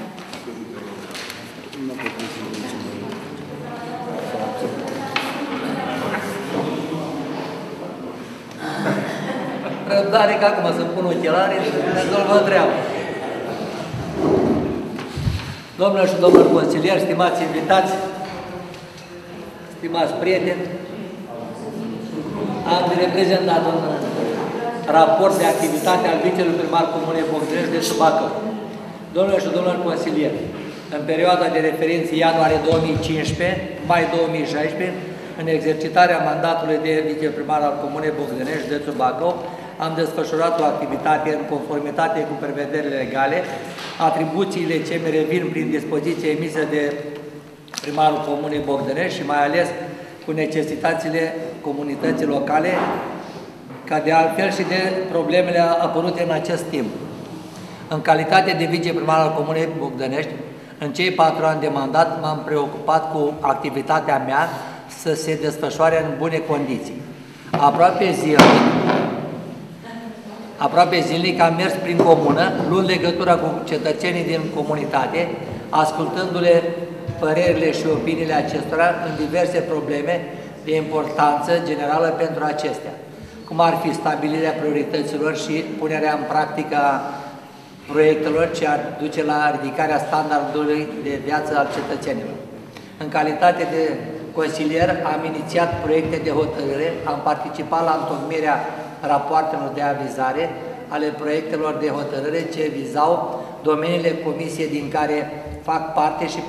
Răbdare că acum să pun ochelare și rezolvă treaba. Domnilor și domnilor consilieri, stimați invitați, stimați prieteni, am reprezentat un raport de activitate al vicelui primar Comunei Bogdănești de Bacău. Domnilor și domnilor consilieri, în perioada de referință ianuarie 2015, mai 2016, în exercitarea mandatului de viceprimar al Comunei Bogdănești, județul Bacău, am desfășurat o activitate în conformitate cu prevederile legale, atribuțiile ce mi revin prin dispoziție emisă de primarul Comunei Bogdănești și mai ales cu necesitățile comunității locale, ca de altfel și de problemele apărute în acest timp. În calitate de viceprimar al Comunei Bogdănești, în cei 4 ani de mandat m-am preocupat cu activitatea mea să se desfășoare în bune condiții. Aproape zilnic am mers prin comună, luând legătura cu cetățenii din comunitate, ascultându-le părerile și opiniile acestora în diverse probleme de importanță generală pentru acestea, cum ar fi stabilirea priorităților și punerea în practică a proiectelor ce ar duce la ridicarea standardului de viață al cetățenilor. În calitate de consilier am inițiat proiecte de hotărâre, am participat la întocmirea rapoartelor de avizare ale proiectelor de hotărâre ce vizau domeniile comisiei din care fac parte și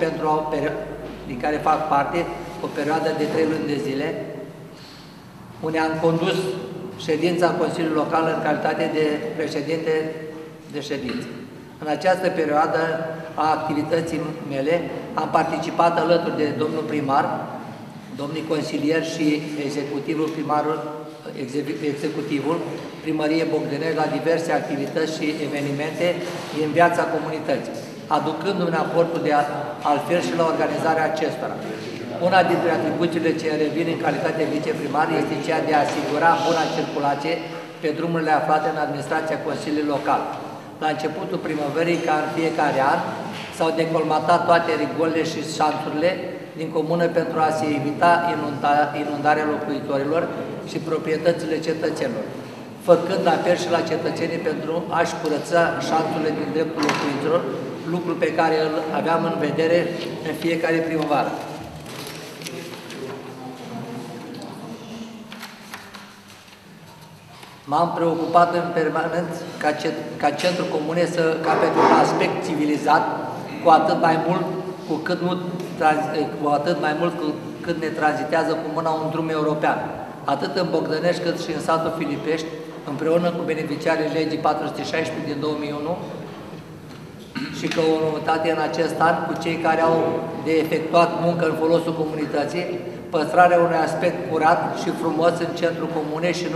o perioadă de 3 luni de zile, unde am condus ședința Consiliului Local în calitate de președinte de ședință. În această perioadă a activității mele am participat alături de domnul primar, domnii consilieri și executivul Primăriei Bogdănești la diverse activități și evenimente din viața comunității, aducându-mi aportul de altfel și la organizarea acestora. Una dintre atribuțiile ce revin în calitate de viceprimar este cea de a asigura buna circulație pe drumurile aflate în administrația Consiliului Local. La începutul primăverii, ca în fiecare an, s-au decolmatat toate rigolele și șanțurile din comună pentru a se evita inundarea locuitorilor și proprietățile cetățenilor, făcând apel și la cetățenii pentru a-și curăța șanțurile din dreptul locuitorilor, lucru pe care îl aveam în vedere în fiecare primăvară. M-am preocupat în permanent ca centrul comunei să capete un aspect civilizat, cu atât mai mult cât ne tranzitează cu mâna un drum european, atât în Bogdănești cât și în satul Filipești, împreună cu beneficiarii legii 416 din 2001 și că o noutate în acest an cu cei care au de efectuat muncă în folosul comunității, păstrarea unui aspect curat și frumos în centrul comunei și nu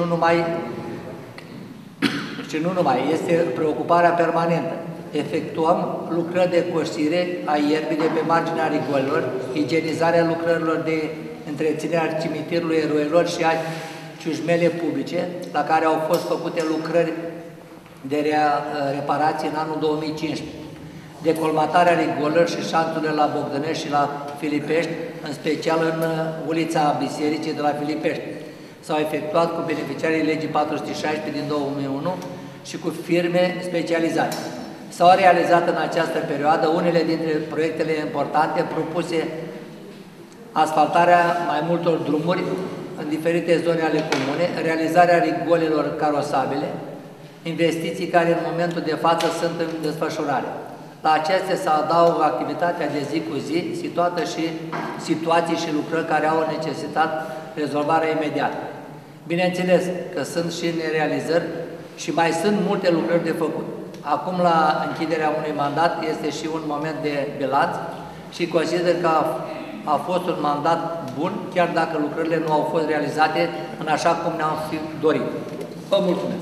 numai, este preocuparea permanentă. Efectuăm lucrări de coșire a ierbii de pe marginea rigolelor, igienizarea lucrărilor de întreținere a cimitirului eroilor și a ciușmele publice, la care au fost făcute lucrări de reparație în anul 2015. Decolmatarea rigolelor și șanțurile la Bogdănești și la Filipești, în special în ulița Bisericii de la Filipești. S-au efectuat cu beneficiarii legii 416 din 2001 și cu firme specializate. S-au realizat în această perioadă unele dintre proiectele importante propuse: asfaltarea mai multor drumuri în diferite zone ale comune, realizarea rigolelor carosabile, investiții care în momentul de față sunt în desfășurare. La acestea se adaugă activitatea de zi cu zi, situații și lucrări care au necesitat rezolvarea imediată. Bineînțeles că sunt și nerealizări și mai sunt multe lucrări de făcut. Acum, la închiderea unui mandat, este și un moment de bilanț și consider că a fost un mandat bun, chiar dacă lucrările nu au fost realizate în așa cum ne-am fi dorit. Vă mulțumesc!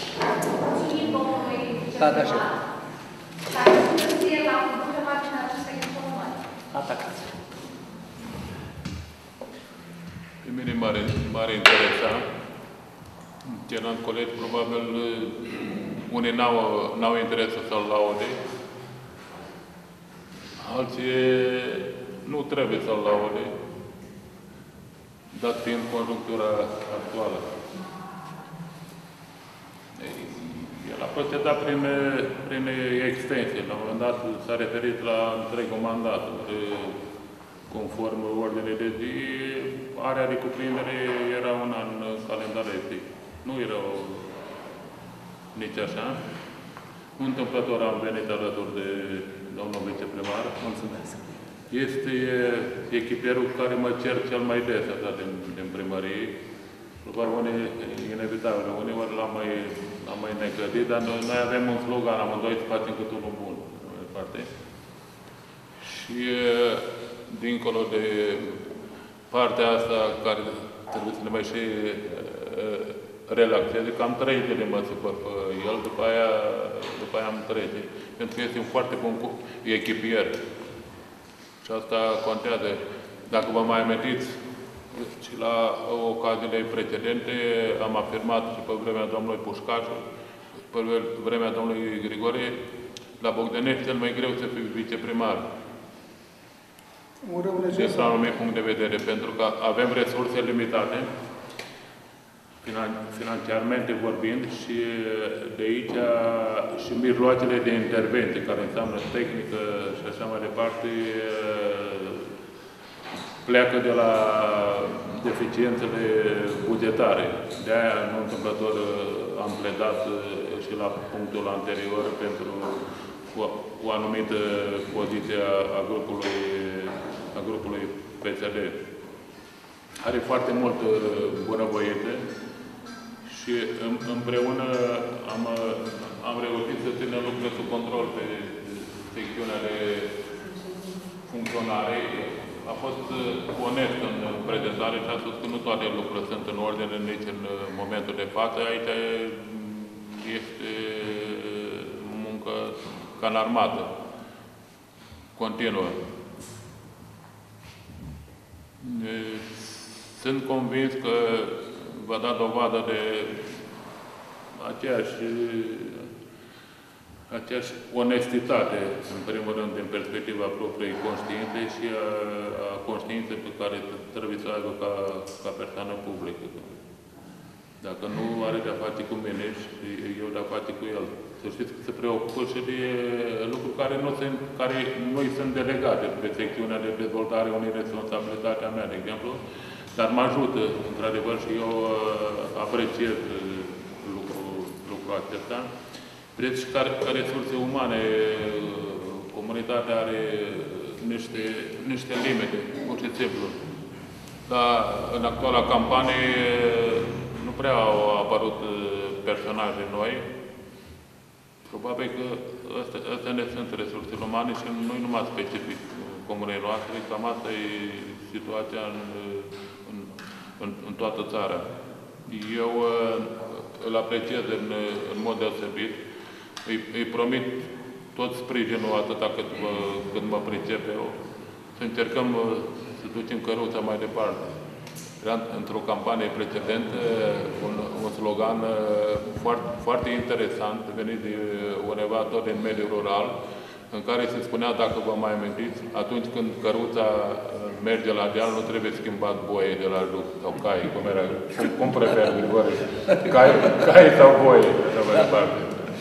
Tata șef. Atacați. Pe mine mare interesa. Ceilalți colegi, probabil, unii n-au interes să-l laude, alții nu trebuie să-l laude, dat fiind conjunctura actuală. El a procedat prin extensie. La un moment dat s-a referit la întregul mandat. Conform ordinei de zi, area de cuprindere era una în calendar electric. Nu era nici așa. Întâmplător am venit alături de domnul viceprimar. Mulțumesc. Este echipierul care mă cer cel mai des așa din primărie. Probabil inevitabil. Uneori l-am mai necădit, dar noi avem un slogan, amândoi să facem cât unul bun. Și dincolo de partea asta care trebuie să ne mai și relaxeze, cam 3 zile mă supăr pe el, după aia am trece. Pentru că este un foarte bun echipier. Și asta contează. Dacă vă mai amintiți, și la ocaziile precedente am afirmat și pe vremea domnului Pușcașu, pe vremea domnului Grigore, la Bogdanești cel mai greu să fii viceprimar. Din un anumit punct de vedere, pentru că avem resurse limitate, financiarmente vorbind, și de aici și mijloacele de intervenție, care înseamnă tehnică și așa mai departe, pleacă de la deficiențele bugetare. De-aia, nu întâmplător, am pledat și la punctul anterior pentru o anumită poziție a grupului PSD. Are foarte mult bunăvoință și împreună am reușit să ținem lucrurile sub control pe secțiunea de funcționare. A fost onest în prezentare și a spus că nu toate lucrurile sunt în ordine nici în momentul de față. Aici este muncă ca în armată. Continuă. Sunt convins că va da dovadă de aceeași onestitate, în primul rând, din perspectiva propriei conștiințe și a conștiinței pe care trebuie să aibă ca persoană publică. Dacă nu are de-a face cu mine și eu de-a face cu el. Să știți că se preocupă și de lucruri care nu-i sunt delegate pe secțiunea de dezvoltare, unei responsabilitate a mea, de exemplu, dar mă ajută, într-adevăr, și eu apreciez lucrul acesta. Vedeți și ca resurse umane, comunitatea are niște limite, pur și simplu. Dar în actuala campanie nu prea au apărut personaje noi. Probabil că astea ne sunt resursele umane și nu numai specific comunei noastre, cam asta e situația în toată țara. Eu îl apreciez în mod deosebit. Îi promit tot sprijinul atâta cât mă pricep eu, să încercăm să ducem căruța mai departe. Era într-o campanie precedentă un slogan foarte, foarte interesant, venit de undeva tot din mediul rural, în care se spunea, dacă vă mai amintiți, atunci când căruța merge la deal, nu trebuie schimbat boie de la jur, sau cai, cum prefer, Grigore? Cai sau boie, așa mai departe.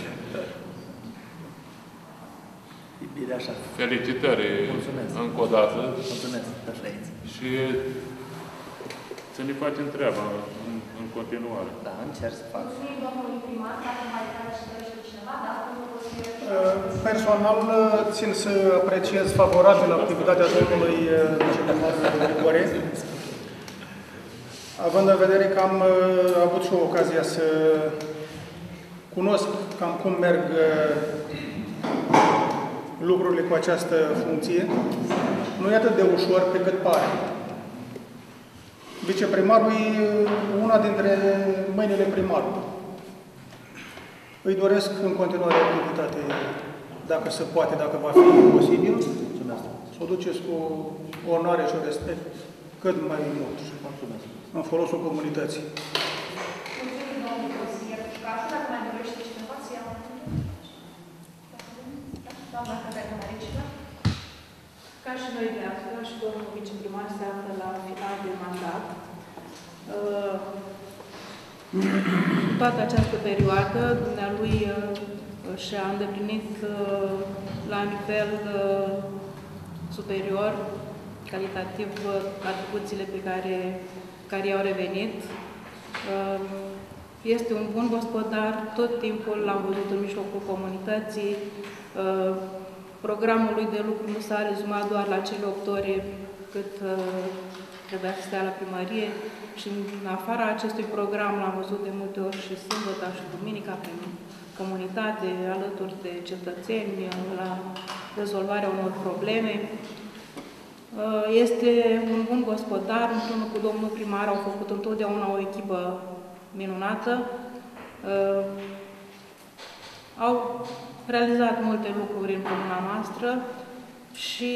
Așa. Felicitări. Mulțumesc. Încă o dată. Mulțumesc. Așa e. Și să ne facem treaba în continuare. Da, încerc să fac. Personal, țin să apreciez favorabil activitatea domnului viceprimar Grigore, având în vedere că am avut și o ocazia să cunosc cam cum merg lucrurile cu această funcție. Nu e atât de ușor pe cât pare. Viceprimarul e una dintre mâinile primarului. Îi doresc în continuare activitate, dacă se poate, dacă va fi posibil, să o duceți cu onoare și respect cât mai mult în folosul comunității. Ca și noi de astăzi, și domnul viceprimar se află la final de mandat. toată această perioadă, dumnealui și-a îndeplinit la nivel superior, calitativ, atribuțiile pe care i-au revenit. Este un bun gospodar, tot timpul l-am văzut în mijlocul comunității. Programul lui de lucru nu s-a rezumat doar la cele 8 ore cât trebuia să stea la primărie și în afara acestui program l-am văzut de multe ori și sâmbătă și duminica prin comunitate, alături de cetățeni, la rezolvarea unor probleme. Este un bun gospodar, împreună cu domnul primar au făcut întotdeauna o echipă minunată. Au realizat multe lucruri în comuna noastră și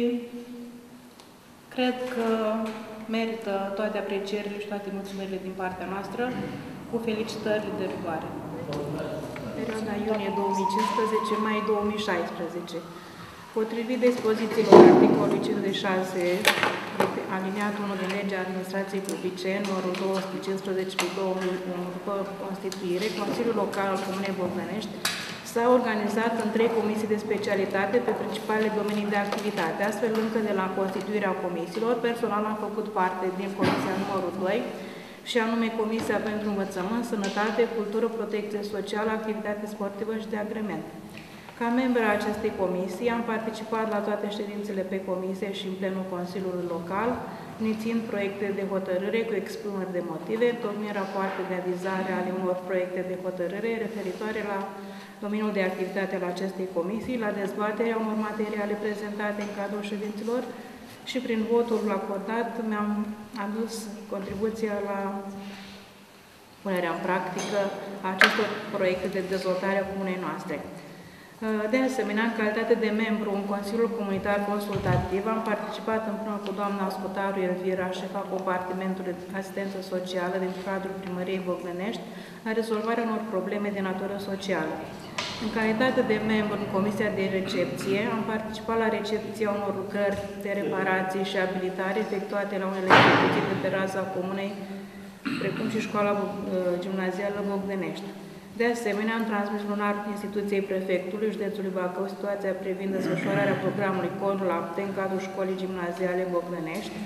cred că merită toate aprecierile și toate mulțumirile din partea noastră, cu felicitări de rigoare. Perioada iunie 2015-mai 2016. Potrivit dispozițiilor articolului 56, aliniatul 1 din legea administrației publice, numărul 215 pe 2001, după constituire, Consiliul Local al Comunei Bogdănești s-a organizat în 3 comisii de specialitate pe principalele domenii de activitate, astfel încă de la constituirea comisiilor, personal am făcut parte din comisia numărul 2, și anume Comisia pentru Învățământ, Sănătate, Cultură, Protecție Socială, Activitate Sportivă și de Agrement. Ca membru a acestei comisii, am participat la toate ședințele pe comisie și în plenul Consiliului Local, inițiind proiecte de hotărâre cu exprimări de motive, tocmai rapoarte de avizare ale unor proiecte de hotărâre referitoare la domeniul de activitate al acestei comisii, la dezbaterea unor materiale prezentate în cadrul ședințelor și prin votul acordat mi-am adus contribuția la punerea în practică a acestor proiecte de dezvoltare a comunei noastre. De asemenea, în calitate de membru în Consiliul Comunitar Consultativ, am participat împreună cu doamna Ascutaru Elvira, șefa compartimentului de asistență socială din cadrul Primăriei Bogdănești, la rezolvarea unor probleme de natură socială. În calitate de membru în Comisia de Recepție, am participat la recepția unor lucrări de reparații și abilitare efectuate la unele instituții de pe raza comunei, precum și Școala Gimnazială Bogdănești. De asemenea, am transmis lunar instituției prefectului județului Bacău situația privind desfășurarea programului CON-Lapte în cadrul Școlii Gimnaziale Bogdănești.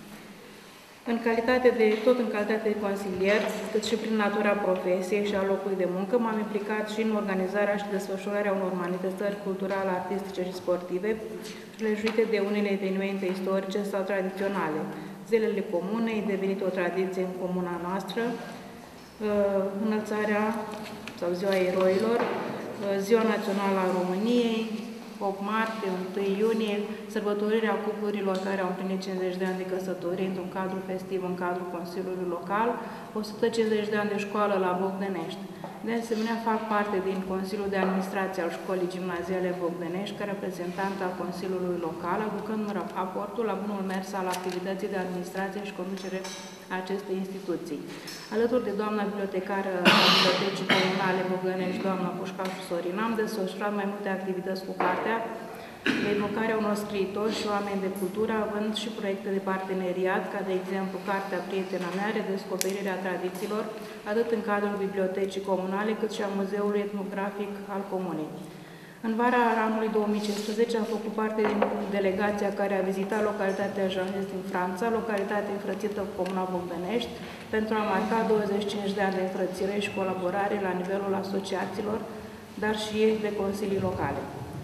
Tot în calitate de consilier, cât și prin natura profesiei și a locului de muncă, m-am implicat și în organizarea și desfășurarea unor manifestări culturale, artistice și sportive, prelejuite de unele evenimente istorice sau tradiționale. Zilele Comunei, devenit o tradiție în comuna noastră, înălțarea sau Ziua Eroilor, Ziua Națională a României, 8 martie, 1 iunie, sărbătorirea cuplurilor care au împlinit 50 de ani de căsătorie într-un cadru festiv în cadrul Consiliului Local, 150 de ani de școală la Bogdănești. De asemenea, fac parte din Consiliul de Administrație al Școlii Gimnaziale Bogdănești, ca reprezentant al Consiliului Local, aducând aportul la bunul mers al activității de administrație și conducere a acestei instituții. Alături de doamna bibliotecară a Bibliotecii Comunale Bogdănești, doamna Pușcașu Sorina, am desfășurat mai multe activități cu cartea, de evocarea unor scriitori și oameni de cultură, având și proiecte de parteneriat, ca de exemplu Cartea Prietena mea, redescoperirea tradițiilor, atât în cadrul bibliotecii comunale, cât și a Muzeului Etnografic al Comunei. În vara anului 2015 am făcut parte din delegația care a vizitat localitatea Janges din Franța, localitate înfrățită cu Comuna Bogdănești, pentru a marca 25 de ani de înfrățire și colaborare la nivelul asociațiilor, dar și de consilii locale.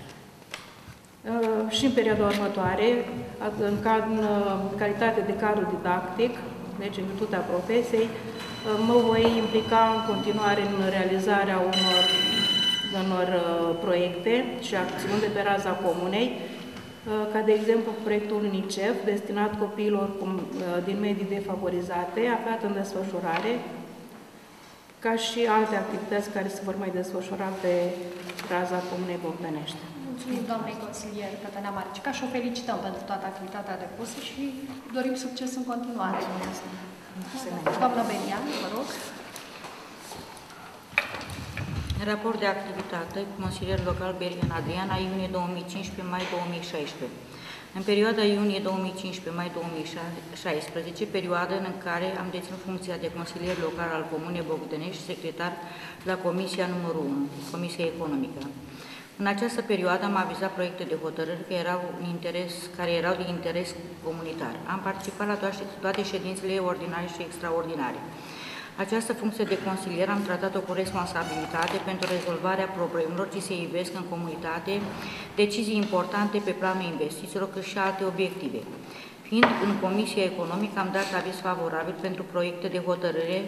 Și în perioada următoare, în calitate de cadru didactic, deci în virtutea profesiei, mă voi implica în continuare în realizarea unor proiecte și acțiuni de pe raza comunei, ca de exemplu proiectul UNICEF, destinat copiilor din medii defavorizate, aflat în desfășurare, ca și alte activități care se vor mai desfășura pe raza comunei Bogdănești. Mulțumim doamnei consilier Cătălina Maricica și o felicităm pentru toată activitatea depusă și dorim succes în continuare. Doamna Benian, vă rog. Raport de activitate, consilier local Berian Adriana, iunie 2015-mai 2016. În perioada iunie 2015-mai 2016, perioadă în care am deținut funcția de consilier local al Comunei Bogdănești, secretar la Comisia numărul 1, Comisia Economică. În această perioadă am avizat proiecte de hotărâri care erau de interes comunitar. Am participat la toate ședințele ordinare și extraordinare. Această funcție de consilier am tratat-o cu responsabilitate pentru rezolvarea problemelor ce se ivesc în comunitate, decizii importante pe planul investițiilor, cât și alte obiective. Fiind în Comisia Economică, am dat aviz favorabil pentru proiecte de hotărâre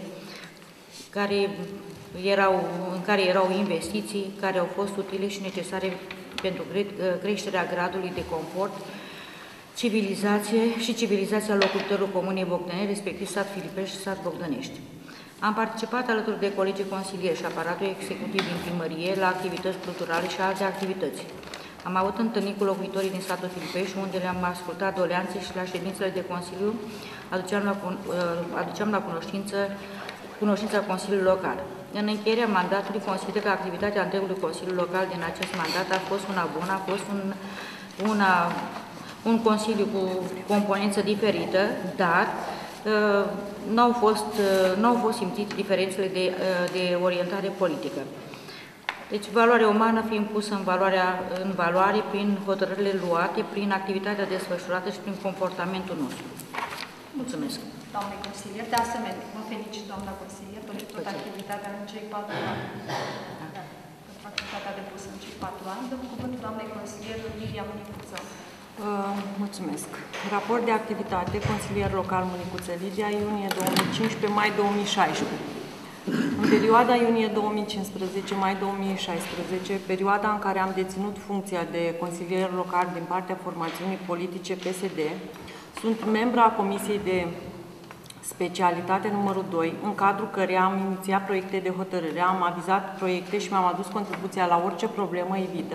în care erau investiții care au fost utile și necesare pentru creșterea gradului de confort, civilizația locuitorilor Comunei Bogdănești, respectiv sat Filipești și sat Bogdănești. Am participat alături de colegii consilieri și aparatul executiv din primărie la activități culturale și alte activități. Am avut întâlniri cu locuitorii din satul Filipești, unde le-am ascultat doleanțe și la ședințele de consiliu aduceam la cunoștința Consiliului Local. În încheierea mandatului, consider că activitatea întregului Consiliu Local din acest mandat a fost una bună, a fost un consiliu cu componență diferită, dar nu au fost simțite diferențele de orientare politică. Deci, valoarea umană fiind pusă în valoare prin hotărârile luate, prin activitatea desfășurată și prin comportamentul nostru. Mulțumesc. Doamne consilier, de asemenea, vă felicit, doamna consilier, pentru toată activitatea în cei 4 ani. Pentru activitatea depusă în cei 4 ani. Dăm cuvântul doamnei consilier Lidia Mânicuță. Mulțumesc. Raport de activitate, consilier local Mânicuță Lidia, iunie 2015-mai 2016. În perioada iunie 2015-mai 2016, perioada în care am deținut funcția de consilier local din partea formațiunii politice PSD, sunt membra a Comisiei de Specialitate numărul 2, în cadrul căreia am inițiat proiecte de hotărâre, am avizat proiecte și mi-am adus contribuția la orice problemă evită,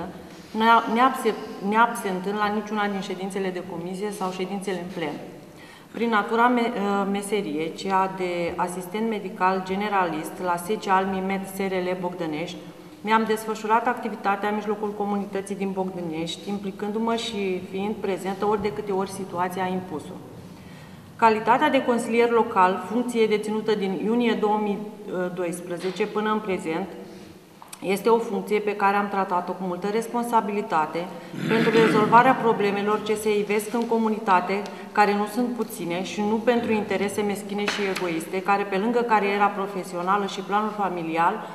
neabsentând la niciuna din ședințele de comisie sau ședințele în plen. Prin natura meserie, cea de asistent medical generalist la SC Almimed SRL Bogdănești, mi-am desfășurat activitatea în mijlocul comunității din Bogdănești, implicându-mă și fiind prezentă ori de câte ori situația a impus-o. Calitatea de consilier local, funcție deținută din iunie 2012 până în prezent, este o funcție pe care am tratat-o cu multă responsabilitate pentru rezolvarea problemelor ce se ivesc în comunitate, care nu sunt puține și nu pentru interese meschine și egoiste, care pe lângă cariera profesională și planul familial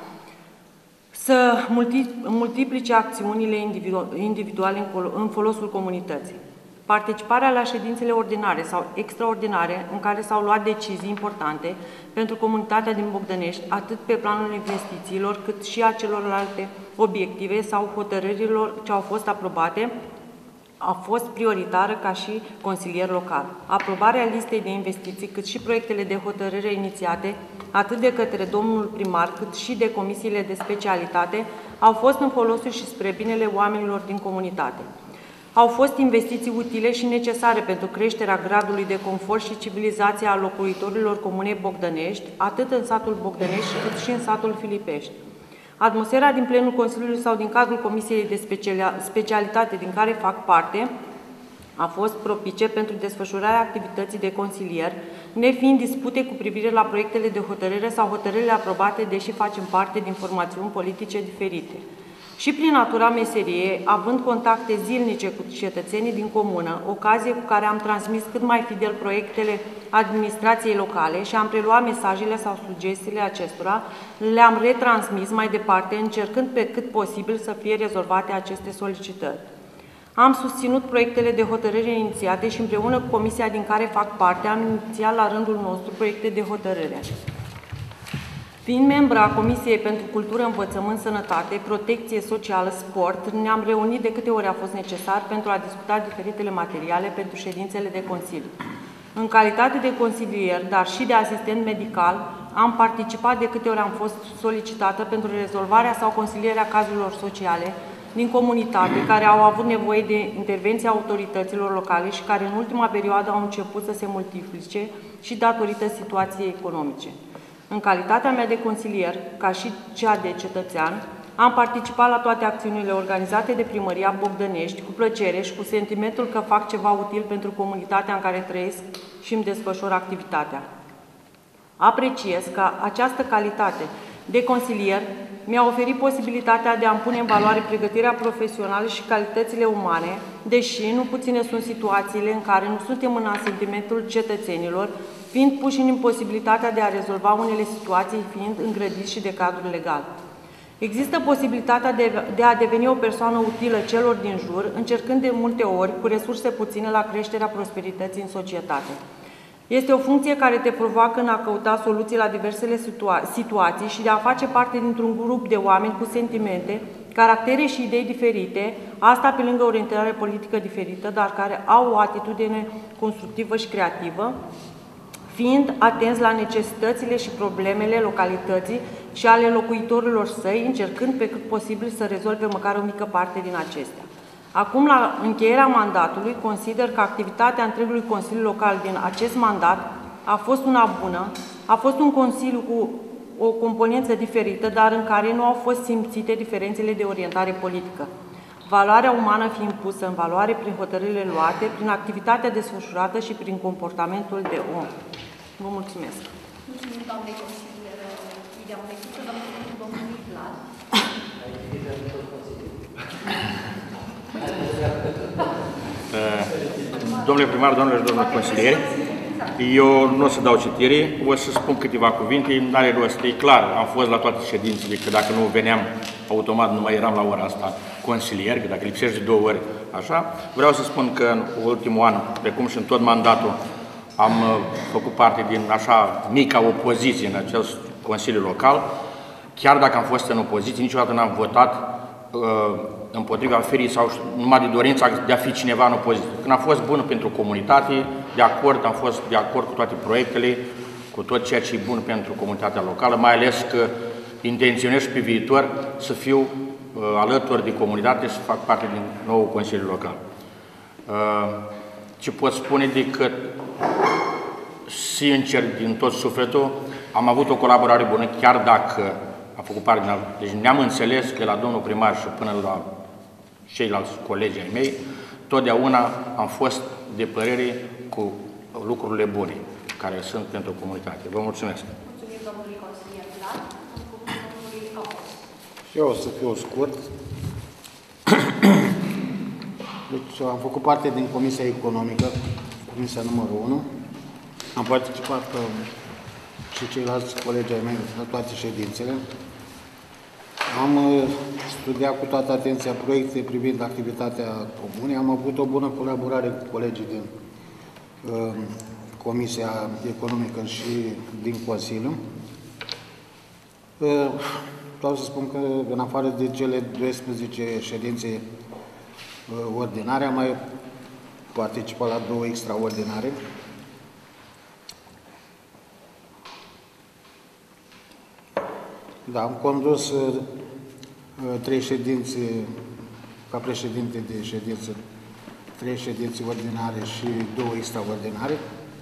să multiplice acțiunile individuale în folosul comunității. Participarea la ședințele ordinare sau extraordinare în care s-au luat decizii importante pentru comunitatea din Bogdănești, atât pe planul investițiilor, cât și a celorlalte obiective sau hotărârilor ce au fost aprobate, a fost prioritară ca și consilier local. Aprobarea listei de investiții, cât și proiectele de hotărâre inițiate, atât de către domnul primar, cât și de comisiile de specialitate, au fost în folosul și spre binele oamenilor din comunitate. Au fost investiții utile și necesare pentru creșterea gradului de confort și civilizație a locuitorilor Comunei Bogdănești, atât în satul Bogdănești cât și în satul Filipești. Atmosfera din plenul Consiliului sau din cadrul Comisiei de Specialitate din care fac parte a fost propice pentru desfășurarea activității de consilier, nefiind dispute cu privire la proiectele de hotărâre sau hotărârile aprobate, deși facem parte din formațiuni politice diferite. Și prin natura meseriei, având contacte zilnice cu cetățenii din comună, ocazie cu care am transmis cât mai fidel proiectele administrației locale și am preluat mesajele sau sugestiile acestora, le-am retransmis mai departe, încercând pe cât posibil să fie rezolvate aceste solicitări. Am susținut proiectele de hotărâre inițiate și împreună cu comisia din care fac parte am inițiat la rândul nostru proiecte de hotărâre. Fiind membra a Comisiei pentru Cultură, Învățământ, Sănătate, Protecție Socială, Sport, ne-am reunit de câte ori a fost necesar pentru a discuta diferitele materiale pentru ședințele de Consiliu. În calitate de consilier, dar și de asistent medical, am participat de câte ori am fost solicitată pentru rezolvarea sau consilierea cazurilor sociale din comunitate care au avut nevoie de intervenția autorităților locale și care în ultima perioadă au început să se multiplice și datorită situației economice. În calitatea mea de consilier, ca și cea de cetățean, am participat la toate acțiunile organizate de Primăria Bogdănești cu plăcere și cu sentimentul că fac ceva util pentru comunitatea în care trăiesc și îmi desfășor activitatea. Apreciez că această calitate de consilier mi-a oferit posibilitatea de a-mi pune în valoare pregătirea profesională și calitățile umane, deși nu puține sunt situațiile în care nu suntem în asentimentul cetățenilor, fiind puși în imposibilitatea de a rezolva unele situații, fiind îngrădiți și de cadrul legal. Există posibilitatea de a deveni o persoană utilă celor din jur, încercând de multe ori, cu resurse puține, la creșterea prosperității în societate. Este o funcție care te provoacă în a căuta soluții la diversele situații și de a face parte dintr-un grup de oameni cu sentimente, caractere și idei diferite, asta pe lângă orientare politică diferită, dar care au o atitudine constructivă și creativă, fiind atenți la necesitățile și problemele localității și ale locuitorilor săi, încercând pe cât posibil să rezolve măcar o mică parte din acestea. Acum, la încheierea mandatului, consider că activitatea întregului Consiliu Local din acest mandat a fost una bună, a fost un Consiliu cu o componență diferită, dar în care nu au fost simțite diferențele de orientare politică. Valoarea umană fiind pusă în valoare prin hotărârile luate, prin activitatea desfășurată și prin comportamentul de om. Vă mulțumesc! Mulțumim, doamne consilier Lidia Mănecică, domnului Vlad. Domnule primar, domnule și domnule consilieri, eu nu o să dau citire, o să spun câteva cuvinte, nu are rost, e clar, am fost la toate ședințele, că dacă nu veneam automat, nu mai eram la ora asta consilier, că dacă lipsești de 2 ori, așa. Vreau să spun că în ultimul an, precum și în tot mandatul, am făcut parte din așa mica opoziție în acest Consiliu Local. Chiar dacă am fost în opoziție, niciodată n-am votat împotriva ferii sau numai de dorința de a fi cineva în opoziție. Când a fost bună pentru comunitate, de acord, am fost de acord cu toate proiectele, cu tot ceea ce e bun pentru comunitatea locală, mai ales că intenționez pe viitor să fiu alături de comunitate, să fac parte din nou Consiliu Local. Ce pot spune decât sincer, din tot sufletul, am avut o colaborare bună, chiar dacă a făcut parte din... Deci ne-am înțeles de la domnul primar și până la ceilalți colegi ai mei, totdeauna am fost de părere cu lucrurile bune care sunt pentru comunitate. Vă mulțumesc! Mulțumim domnului consilier Vlad, domnului August. Și eu o să fiu scurt. Deci am făcut parte din Comisia Economică, Comisia numărul 1. Am participat și ceilalți colegi ai mei la toate ședințele. Am studiat cu toată atenția proiecte privind activitatea comunei. Am avut o bună colaborare cu colegii din Comisia Economică și din Consiliu. Vreau să spun că, în afară de cele 12 ședințe ordinare, am mai participat la 2 extraordinare. Da, am condus 3 ședințe ca președinte de ședință, 3 ședințe ordinare și 2 extraordinare.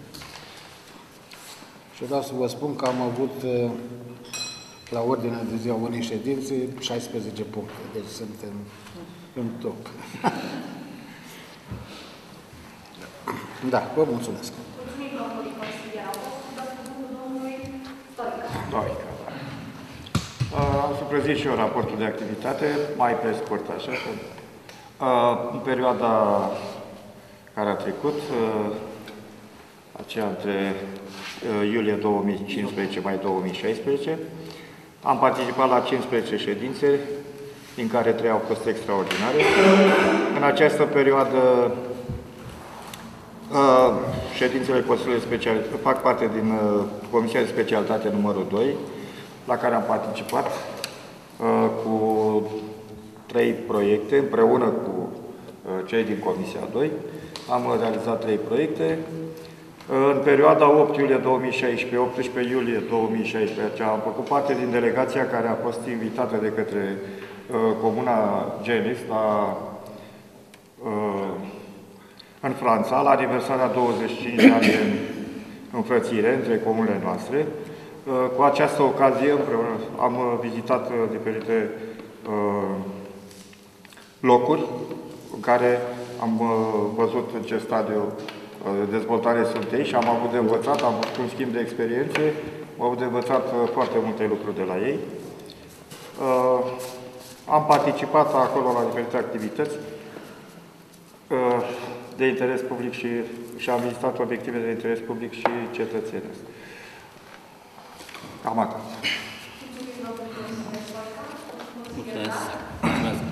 Și vreau să vă spun că am avut la ordinea de zi a unei ședințe 16 puncte, deci suntem în top. Da, vă mulțumesc. Mulțumim domnului consilier August, domnului Stoica. Am să prezint și eu raportul de activitate, mai pe scurt așa. În perioada care a trecut, aceea între iulie 2015 mai 2016, am participat la 15 ședințe, din care 3 au fost extraordinare. În această perioadă, ședințele Consiliului Special fac parte din Comisia de Specialitate numărul 2, la care am participat cu 3 proiecte, împreună cu cei din Comisia 2. Am realizat 3 proiecte. În perioada 8 iulie 2016-18 iulie 2016 am făcut parte din delegația care a fost invitată de către Comuna Genis în Franța, la aniversarea 25 de ani de înfrățire între comunele noastre. Cu această ocazie, împreună, am vizitat diferite locuri în care am văzut în ce stadiu de dezvoltare sunt ei și am avut de învățat, am făcut un schimb de experiențe, am avut de învățat foarte multe lucruri de la ei. Am participat acolo la diferite activități de interes public și am vizitat obiective de interes public și cetățenesc. Cam atât. Mulțumesc.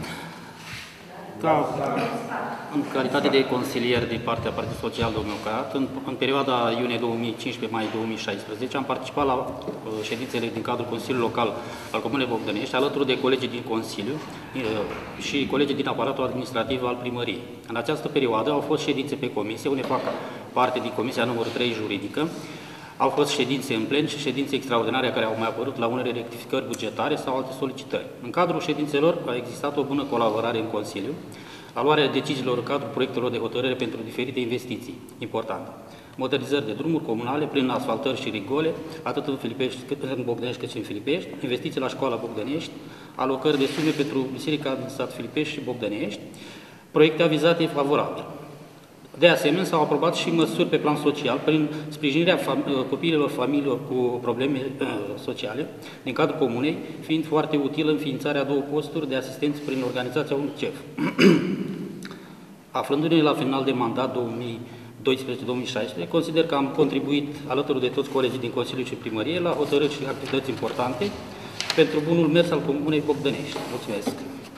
În calitate de consilier din partea Partidului Social-Democrat, în perioada iunie 2015-mai 2016, am participat la ședințele din cadrul Consiliului Local al Comunei Bogdănești, alături de colegii din Consiliu și colegii din aparatul administrativ al primăriei. În această perioadă au fost ședințe pe comisie, unde fac parte din Comisia numărul 3 juridică, au fost ședințe în plen și ședințe extraordinare care au mai apărut la unele rectificări bugetare sau alte solicitări. În cadrul ședințelor a existat o bună colaborare în Consiliu, la luarea deciziilor în cadrul proiectelor de hotărâre pentru diferite investiții importante. Modernizări de drumuri comunale prin asfaltări și rigole, atât în Bogdănești cât și în Filipești, investiții la școala Bogdănești, alocări de sume pentru Biserica din sat Filipești și Bogdănești, proiecte avizate favorabile. De asemenea, s-au aprobat și măsuri pe plan social prin sprijinirea copiilor familiilor cu probleme sociale din cadrul comunei, fiind foarte utilă înființarea 2 posturi de asistenți prin organizația UNICEF. Aflându-ne la final de mandat 2012-2016, consider că am contribuit alături de toți colegii din Consiliu și Primărie la hotărâri și activități importante pentru bunul mers al Comunei Bogdănești. Mulțumesc!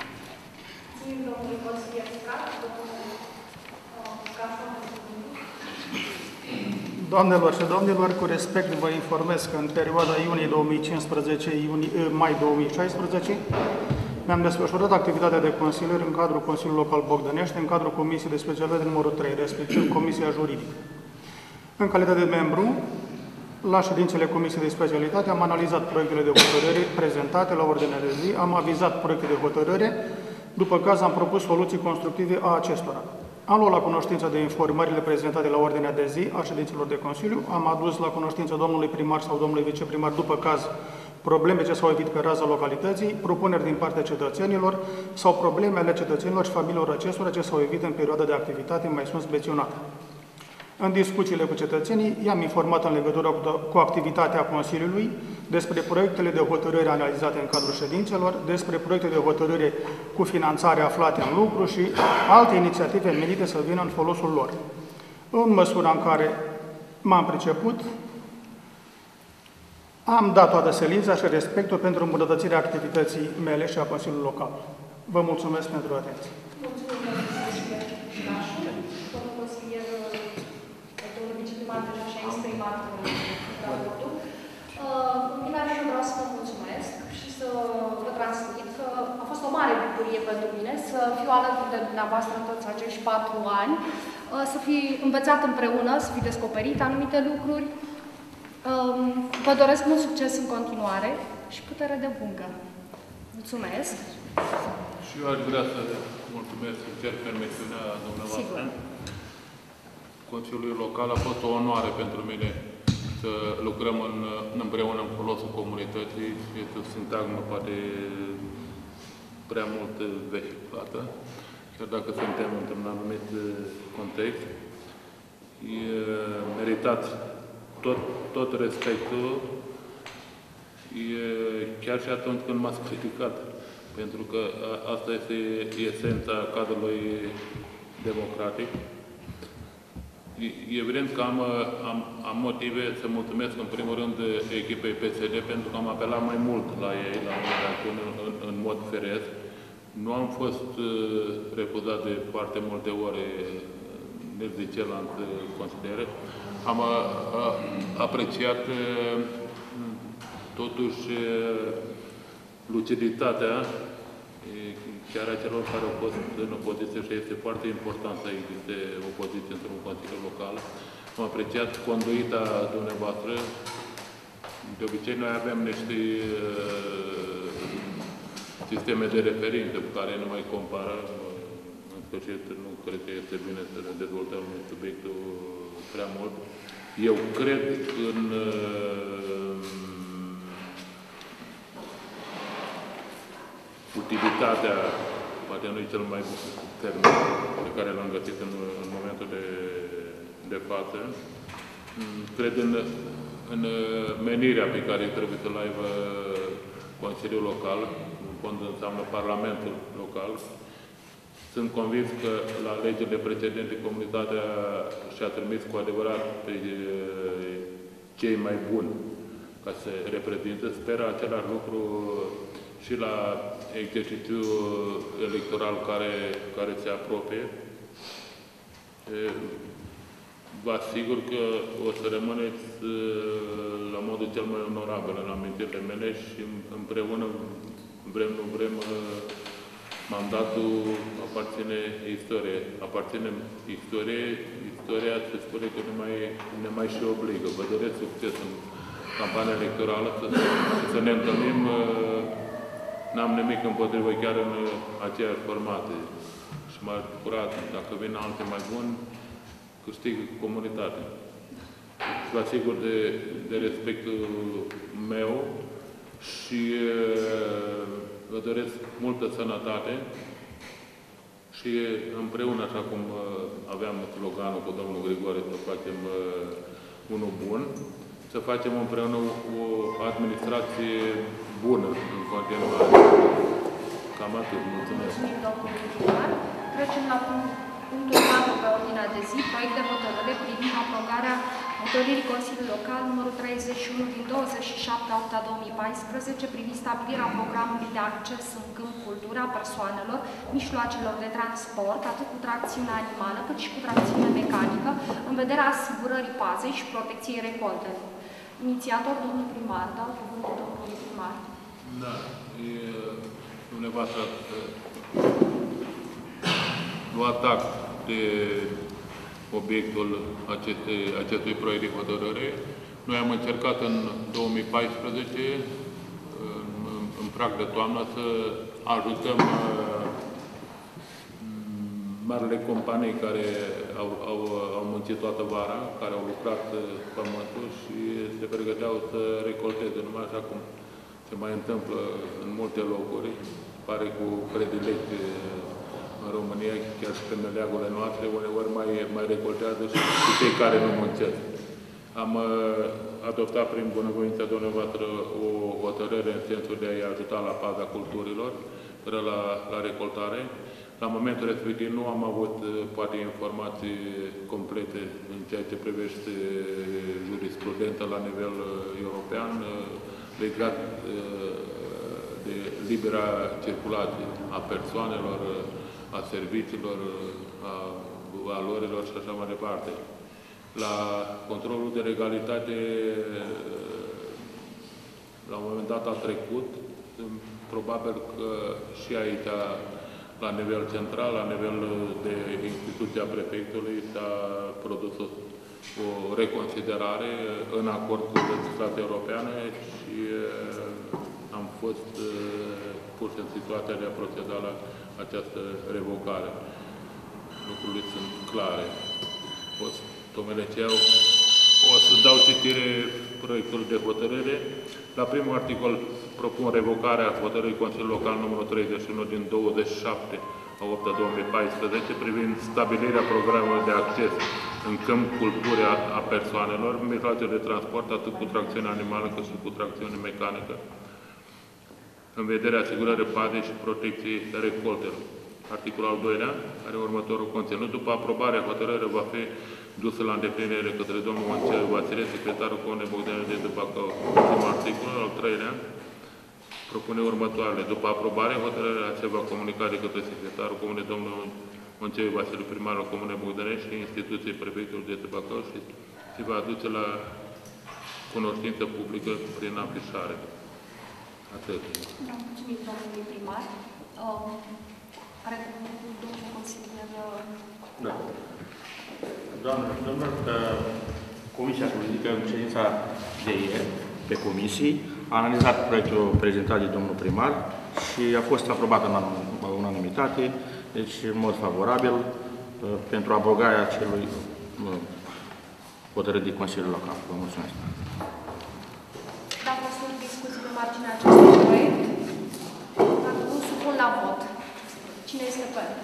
Doamnelor și domnilor, cu respect vă informez că în perioada iunie 2015-mai 2016 mi-am desfășurat activitatea de consilier în cadrul Consiliului Local Bogdănești, în cadrul Comisiei de Specialitate numărul 3, respectiv Comisia Juridică. În calitate de membru, la ședințele Comisiei de Specialitate am analizat proiectele de hotărâre prezentate la ordinea de zi, am avizat proiecte de hotărâre, după caz am propus soluții constructive a acestora. Am luat la cunoștință de informările prezentate la ordinea de zi a ședințelor de Consiliu, am adus la cunoștință domnului primar sau domnului viceprimar, după caz, probleme ce s-au evit pe raza localității, propuneri din partea cetățenilor sau probleme ale cetățenilor și familiilor acestora ce s-au evit în perioada de activitate mai sus menționată. În discuțiile cu cetățenii, i-am informat în legătură cu activitatea Consiliului despre proiectele de hotărâre analizate în cadrul ședințelor, despre proiecte de hotărâre cu finanțare aflate în lucru și alte inițiative menite să vină în folosul lor. În măsura în care m-am priceput, am dat toată silința și respectul pentru îmbunătățirea activității mele și a Consiliului Local. Vă mulțumesc pentru atenție. Deja și-a exprimat raportul. În final eu vreau să vă mulțumesc și să vă transmit că a fost o mare bucurie pentru mine să fiu alături de dumneavoastră în toți acești 4 ani, să fi învățat împreună, să fi descoperit anumite lucruri. Vă doresc mult succes în continuare și putere de muncă. Mulțumesc! Și eu aș vrea să mulțumesc, să cer permisiunea dumneavoastră. Consiliul Local a fost o onoare pentru mine să lucrăm împreună în folosul comunității și este o sintagmă poate prea mult vehiculată, chiar dacă suntem într-un anumit context. E meritat tot respectul, chiar și atunci când m-ați criticat, pentru că asta este esența cadrului democratic. Evident că am motive să mulțumesc în primul rând echipei PSD pentru că am apelat mai mult la ei, la unele acțiuni în mod firesc. Nu am fost refuzat de foarte multe ori nici de celălalt consiliere. Am apreciat totuși luciditatea chiar a celor care au fost în opoziție și este foarte important să existe opoziție într-un consiliu local. Am apreciat conduita dumneavoastră. De obicei noi avem niște sisteme de referință cu care nu mai compară. În sfârșit, nu cred că este bine să dezvoltăm subiectul prea mult. Eu cred în utilitatea, poate nu e cel mai bun termen pe care l-am găsit în momentul de față. Cred în menirea pe care trebuie să-l aibă Consiliul Local, în fond înseamnă Parlamentul Local. Sunt convins că la legile precedente comunitatea și-a trimis cu adevărat pe cei mai buni ca să reprezinte. Speră același lucru și la exercițiul electoral care se apropie. Vă asigur că o să rămâneți la modul cel mai onorabil în amintirile mele și împreună, vrem, nu vrem, mandatul aparține istoriei. Aparține istoriei, istoria se spune că ne mai și obligă. Vă doresc succes în campania electorală, să ne întâlnim. N-am nimic împotrivă chiar în aceeași formate. Și m-ar bucura, dacă vin alte mai buni, câștig comunitatea. Vă asigur de respectul meu și vă doresc multă sănătate și împreună, așa cum aveam sloganul cu domnul Grigore, să facem unul bun, să facem împreună o administrație bună în continuare. Cam atât. Mulțumesc. Mulțumim, domnule primar. Trecem la punctul 4 pe ordinea de zi, proiect de hotărâre privind aprobarea hotărârii Consiliului Local numărul 31 din 27/8/2014 privind stabilirea programului de acces în câmp cultură a persoanelor, mijloacelor de transport, atât cu tracțiune animală cât și cu tracțiune mecanică, în vederea asigurării pazei și protecției recoltelor. Inițiator, domnul primar. Dau cuvântul domnului primar. Da, dumneavoastră luat act de obiectul acestui proiect de hotărâre. Noi am încercat în 2014, în prag de toamnă, să ajutăm marile companii care au muncit toată vara, care au lucrat pământul și se pregăteau să recolteze, numai așa cum se mai întâmplă în multe locuri, pare cu predilecție în România, chiar și pe meleagurile noastre, uneori mai recoltează și cei care nu muncesc. Am adoptat prin bunăvoința dumneavoastră o hotărâre în sensul de a-i ajuta la paza culturilor, până la recoltare. La momentul respectiv nu am avut, poate, informații complete în ceea ce privește jurisprudența la nivel european, legat de libera circulație a persoanelor, a serviciilor, a valorilor și așa mai departe. La controlul de legalitate, la un moment dat a trecut, probabil că și aici, la nivel central, la nivel de instituția prefectului, s-a produs o reconsiderare în acord cu legislația europeană și am fost puși în situația de a proceda la această revocare. Lucrurile sunt clare. Domnule Ceau, o să dau citire proiectul de hotărâre. La primul articol propun revocarea hotărârii Consiliului Local numărul 31 din 27/8/2014 privind stabilirea programului de acces în câmp cultură a persoanelor, mijloace de transport, atât cu tracțiune animală cât și cu tracțiune mecanică, în vederea asigurării pazei și protecției recoltelor. Articolul al doilea are următorul conținut. După aprobarea hotărârii va fi dusă la îndeplinire către domnul Monceu Vasile, secretarul Comunei Bogdanei de Bacău. Articolul al treilea propune următoarele. După aprobare, hotărârea se va comunica de către secretarul Comunei domnul Monceu Vasile, primarul Comunei Bogdanei și instituției prefectului de Bacău și se va aduce la cunoștință publică prin afișare. Atât. Da, mulțumim domnului primar. Are cuvântul domnul consilier. Da. Doamnă și domnilor, Comisia Juridică, în ședința de ieri, pe comisii, a analizat proiectul prezentat de domnul primar și a fost aprobat în unanimitate, deci în mod favorabil pentru abrogarea acelui hotărât de Consiliul Local. Vă mulțumesc. Dacă sunt discuții pe marginea acestui proiect, dacă nu supun la vot. Cine este pentru?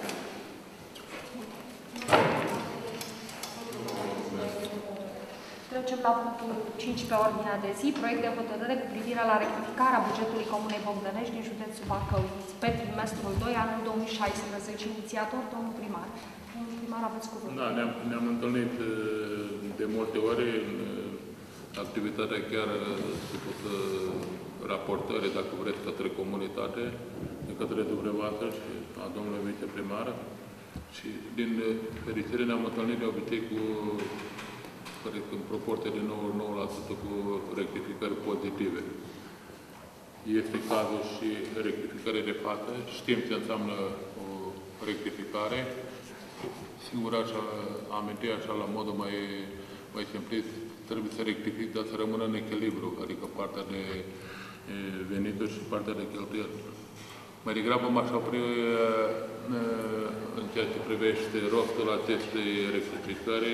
Trecem la punctul 5 pe ordinea de zi, proiect de hotărâre cu privire la rectificarea bugetului Comunei Bogdănești din județul Bacău pe trimestrul 2, anul 2016. Inițiator, domnul primar. Domnul primar, aveți cuvântul. Da, ne-am întâlnit de multe ori în activitatea chiar supus raportări, dacă vreți, către comunitate, de către dumneavoastră și a domnului viceprimar. Și din fericire ne-am întâlnit de obicei cu, cred că în proporție de 99% cu rectificări pozitive. Este cazul și rectificare de față. Știm ce înseamnă o rectificare. Sigur, așa, aminti așa la modul mai simplist, trebuie să rectific, dar să rămână în echilibru, adică partea de venituri și partea de cheltuieli. Mai degrabă m-aș opri în ceea ce privește rostul acestei rectificări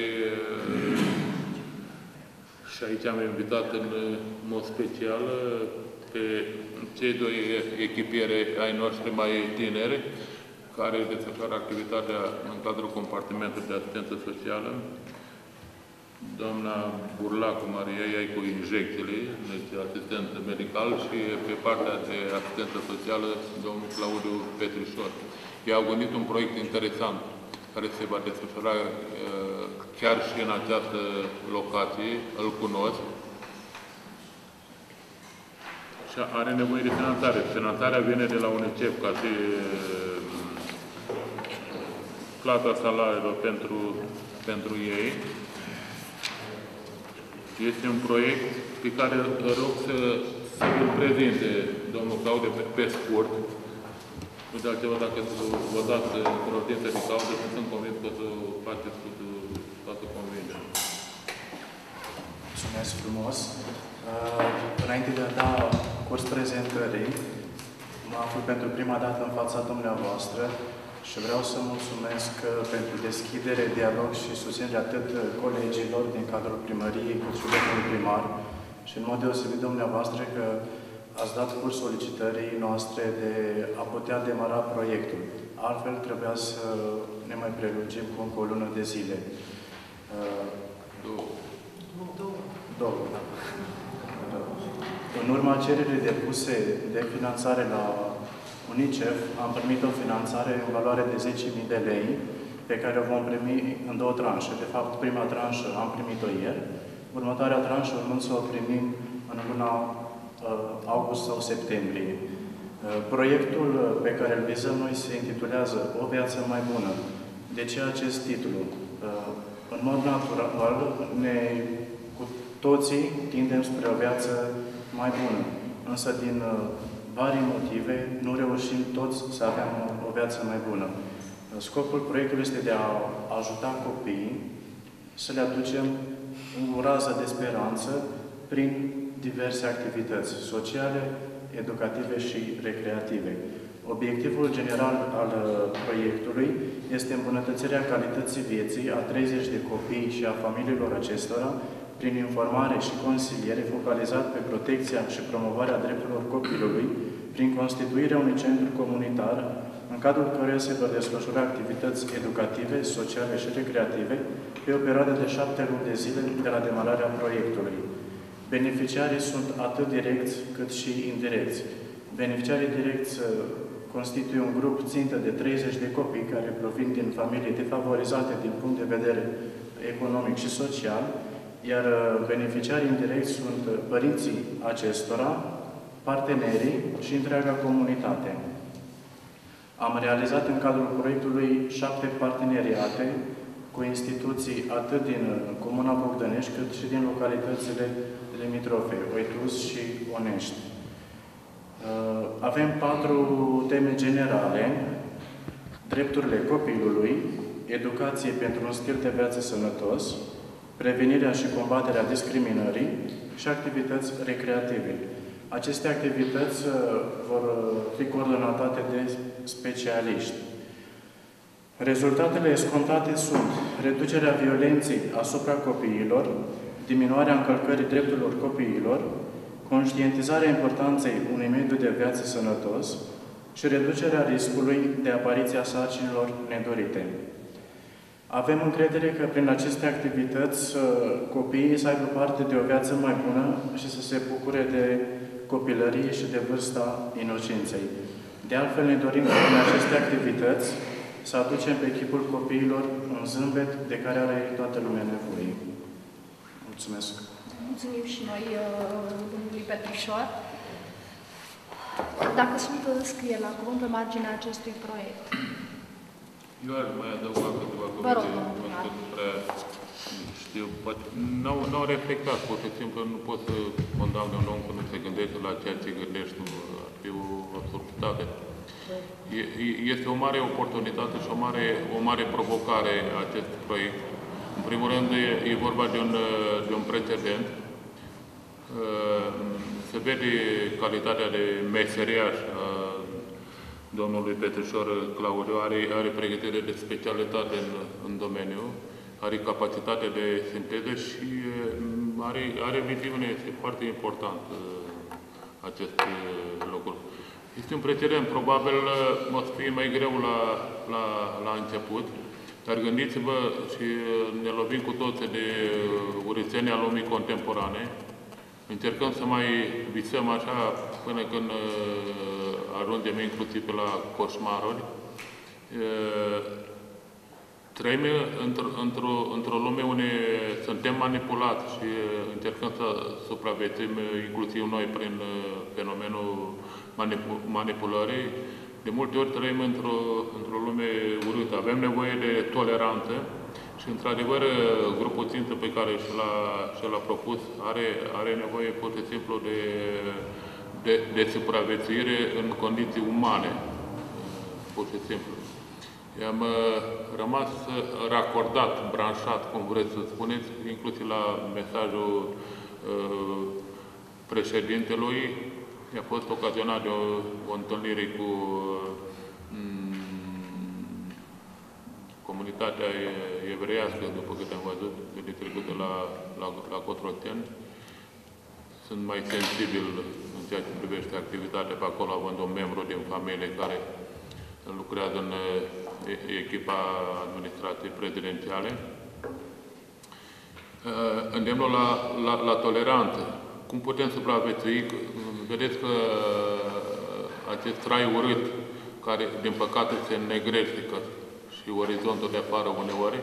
și aici am invitat în mod special pe cei doi echipiere ai noștri mai tineri care desfășoară activitatea în cadrul compartimentului de asistență socială. Doamna Burlacu Maria, ea cu injecțiile, deci asistent medical, și pe partea de asistență socială, domnul Claudiu Petrișor. Ei au gândit un proiect interesant care se va desfășura chiar și în această locație, îl cunosc, și are nevoie de finanțare. Finanțarea vine de la UNICEF ca și plata salariilor pentru ei. Este un proiect pe care rog să îl prezinte domnul Claudiu pe scurt. Nu de altceva, dacă vă dați cunoștință de cauză, sunt convins că o să faceți cu toată convingerea. Mulțumesc frumos. Înainte de a da curs prezentării, mă aflu pentru prima dată în fața dumneavoastră și vreau să mulțumesc pentru deschidere, dialog și susținere atât colegilor din cadrul primăriei, cât și domnului primar, și în mod deosebit dumneavoastră că ați dat curs solicitării noastre de a putea demara proiectul. Altfel trebuia să ne mai prelungim cu încă o lună de zile. Două, da. În urma cererii depuse de finanțare la UNICEF, am primit o finanțare în valoare de 10.000 de lei, pe care o vom primi în două tranșe. De fapt, prima tranșă am primit-o ieri, următoarea tranșă urmând să o primim în luna august sau septembrie. Proiectul pe care îl vizăm noi se intitulează O viață mai bună. De ce acest titlu? În mod natural, cu toții tindem spre o viață mai bună, însă din vari motive nu reușim toți să avem o viață mai bună. Scopul proiectului este de a ajuta copiii să le aducem o rază de speranță prin diverse activități sociale, educative și recreative. Obiectivul general al proiectului este îmbunătățirea calității vieții a 30 de copii și a familiilor acestora prin informare și consiliere focalizat pe protecția și promovarea drepturilor copilului, prin constituirea unui centru comunitar, în cadrul căruia se vor desfășura activități educative, sociale și recreative pe o perioadă de 7 luni de zile de la demararea proiectului. Beneficiarii sunt atât direcți cât și indirecți. Beneficiarii direcți constituie un grup țintă de 30 de copii care provin din familii defavorizate din punct de vedere economic și social, iar beneficiarii indirecți sunt părinții acestora, partenerii și întreaga comunitate. Am realizat în cadrul proiectului 7 parteneriate cu instituții atât din Comuna Bogdănești, cât și din localitățile limitrofe, Oitus și Onești. Avem 4 teme generale: drepturile copilului, educație pentru un stil de viață sănătos, prevenirea și combaterea discriminării și activități recreative. Aceste activități vor fi coordonate de specialiști. Rezultatele scontate sunt reducerea violenței asupra copiilor, diminuarea încălcării drepturilor copiilor, conștientizarea importanței unui mediu de viață sănătos, și reducerea riscului de apariția sarcinilor nedorite. Avem încredere că prin aceste activități copiii să aibă parte de o viață mai bună și să se bucure de copilărie și de vârsta inocenței. De altfel, ne dorim că prin aceste activități să aducem pe chipul copiilor un zâmbet de care are toată lumea nevoie. Mulțumesc! Mulțumim și noi domnului Petrișor. Dacă sunt înscrieri la cuvânt pe marginea acestui proiect. Eu aș mai adăuga câteva cuvinte, nu prea știu, n-au reflectat, pur și simplu nu pot să condamne un om că nu se gândește la ceea ce gândești, nu ar fi o absurditate. Este o mare oportunitate și o mare provocare acest proiect. În primul rând, e vorba de un precedent. Se vede calitatea de meseriaș a domnului Petrișor Claudiu, are pregătire de specialitate în domeniu, are capacitate de sinteză și are viziune. Este foarte important acest lucru. Este un precedent, probabil o să fie mai greu la început, dar gândiți-vă și ne lovim cu toții de urățenia lumii contemporane. Încercăm să mai visăm așa până când ajungem inclusiv pe la coșmaruri. Trăim într-o lume unde suntem manipulați și încercăm să supraviețuim inclusiv noi prin fenomenul manipulării. De multe ori trăim într-o lume urâtă. Avem nevoie de toleranță și, într-adevăr, grupul țintă pe care și l-a propus are nevoie pur și simplu de supraviețuire în condiții umane, pur și simplu. I-am rămas racordat, branșat, cum vreți să spuneți, inclusiv la mesajul președintelui. A fost ocazionat de o întâlnire cu comunitatea evreiască, după câte am văzut, de trecută la Cotroceni. Sunt mai sensibil în ceea ce privește activitatea pe acolo, având un membru din familie care lucrează în echipa administrației prezidențiale. Îndemnul la toleranță. Cum putem supraviețui? Vedeți că acest trai urât, care din păcate se negrește și orizontul de afară uneori,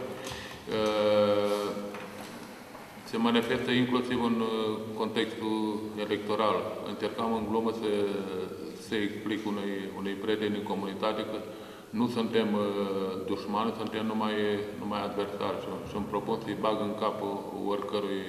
se manifestă inclusiv în contextul electoral. Încercam în glumă să explic unui prieten în comunitate că nu suntem dușmani, suntem numai adversari și îmi propun să-i bag în capul oricărui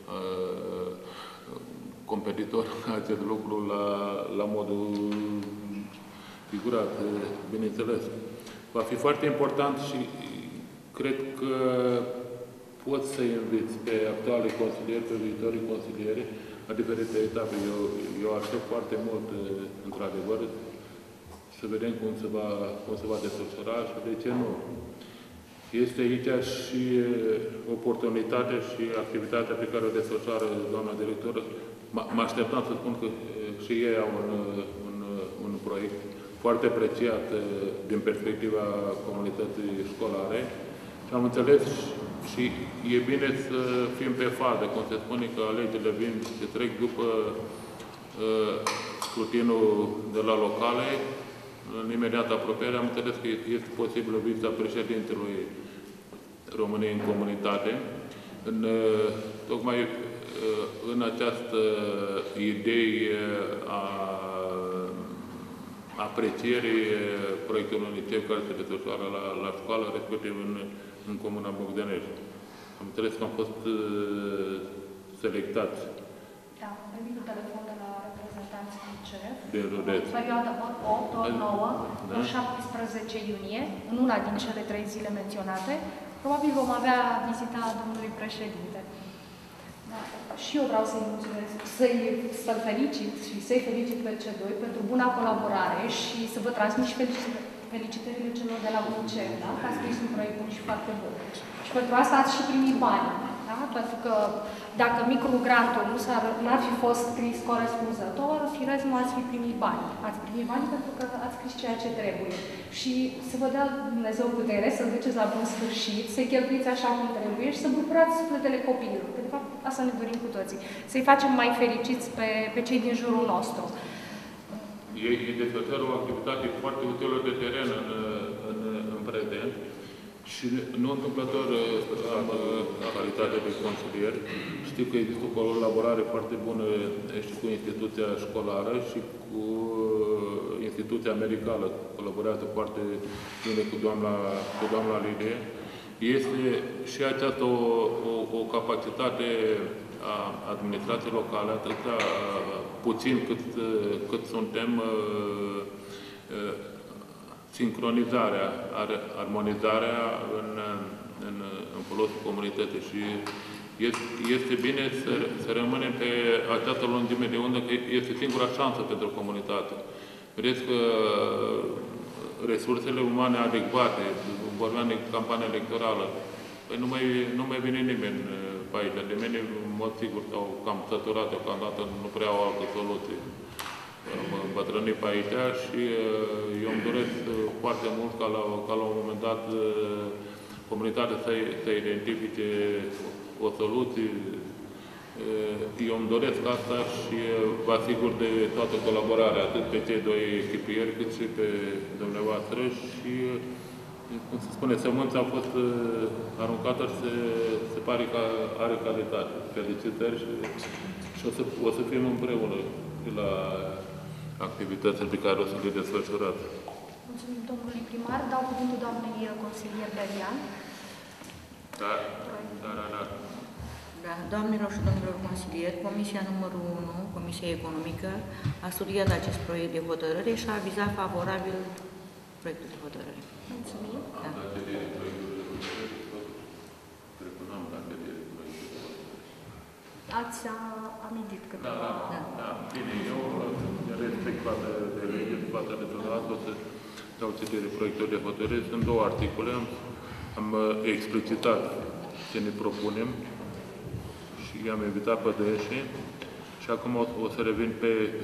competitor acest lucru la modul figurat, bineînțeles. Va fi foarte important și cred că pot să inviți pe actualii consilieri, pe viitorii consilieri, la diferite etape. Eu aștept foarte mult, într-adevăr, să vedem cum se va desfășura și de ce nu. Este aici și oportunitatea și activitatea pe care o desfășoară doamna director. Mă așteptam să spun că și ei au un proiect foarte apreciat din perspectiva comunității școlare. Și am înțeles și e bine să fim pe fază, cum se spune că alegerile vin, se trec după scrutinul de la locale, în imediată apropiere. Am înțeles că este posibilă vizita președintelui României în comunitate. Tocmai în această idee a aprecierii proiectului UNICEF care se desfășoară la școală, respectiv în Comuna Bogdănești. Am înțeles că am fost selectați. Da, am primit un telefon de la reprezentanții UNICEF. Din județ. În perioada 8 ori 9, da. În 17 iunie, în una din cele 3 zile menționate, probabil vom avea vizita domnului președinte. Da. Și eu vreau să-i mulțumesc, să-l felicit și să-i felicit pe cei doi pentru buna colaborare și să vă transmit și felicitările celor de la UNICEF, da? Că ați scris un proiect bun și foarte bun. Și pentru asta ați și primit bani. da? Pentru că dacă micrograntul n-ar fi fost scris corespunzător, firesc nu ați fi primit bani. Ați primit bani pentru că ați scris ceea ce trebuie. Și să vă dea Dumnezeu putere, să duceți la bun sfârșit, să-i cheltuiți așa cum trebuie și să bucurați sufletele copiilor. Că de fapt asta ne dorim cu toții. Să-i facem mai fericiți pe cei din jurul nostru. Ei desfășoară o activitate foarte utilă de teren în prezent și nu întâmplător în calitate de consilier. Știu că există o colaborare foarte bună și cu instituția școlară și cu instituția medicală. Colaborează foarte bine cu doamna Lidie. Este și această o capacitate a administrației locale, atâta puțin cât suntem, sincronizarea, armonizarea în folosul comunității și este bine să rămânem pe această lungime de undă, că este singura șansă pentru comunitate. Vedeți că resursele umane adecvate, vorbeam de campania electorală, păi nu mai vine nimeni pe aici. De mine, în mod sigur, s-au cam săturat, deocamdată nu prea au altă soluție. Am îmbătrânit pe aici și eu îmi doresc foarte mult ca la un moment dat comunitatea să identifice o soluție. Eu îmi doresc asta și vă asigur de toată colaborarea, atât pe cei doi echipieri, cât și pe dumneavoastră și cum se spune, sămânța a fost aruncată și se pare că are calitate. Felicitări și o să fim împreună la activitățile pe care o să le desfășurați. Mulțumim domnului primar. Dau cuvântul doamnei consilier Berian. Da. Da, doamnelor și domnilor consilieri, Comisia numărul 1, Comisia Economică, a studiat acest proiect de hotărâre și a avizat favorabil proiectul de hotărâre. Mulțumim. Da. Ați amintit câteva. Da. Bine, eu respect față de lege, față de dumneavoastră, o să dau citire proiectul de hotărâre. Sunt două articole. Am explicitat ce ne propunem și i-am invitat pe dânsii și acum o să revin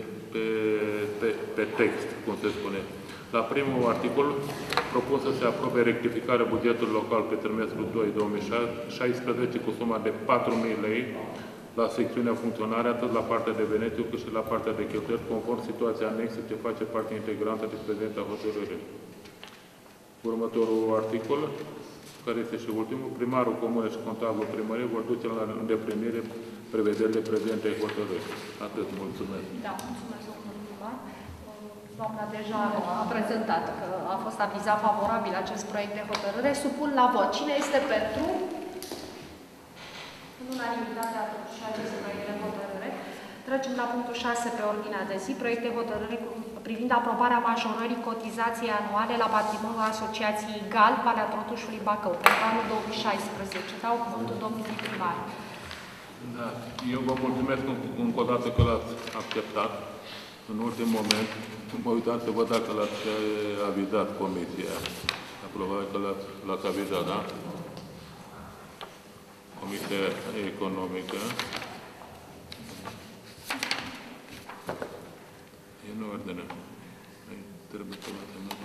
pe text, cum se spune. La primul articol propun să se aprobe rectificarea bugetului local pe trimestrul 2-2016 cu suma de 4.000 lei la secțiunea funcționare, atât la partea de venituri cât și la partea de cheltuieli, conform situației anexe ce face parte integrantă de prezenta hotărâre. Următorul articol, care este și ultimul, primarul comunei și contabilul primăriei vor duce la îndeplinire prevederile prezente hotărâri. Atât, mulțumesc. Da, mulțumesc, domnul primar. Doamna deja a prezentat că a fost avizat favorabil acest proiect de hotărâre. Supun la vot. Cine este pentru? În unanimitate atunci acest proiect de hotărâre. Trecem la punctul 6 pe ordinea de zi, proiect de hotărâre privind aprobarea majorării cotizației anuale la patrimoniul Asociației GAL, Valea Trotușului Bacău, pentru anul 2016. Dau cuvântul domnului primar. Da, eu vă mulțumesc încă o dată că l-ați acceptat. În ultim moment, mă uitam să văd dacă l-ați avizat comisia. Probabil că l-ați avizat, da? Comisia Economică. E în ordine. Trebuie să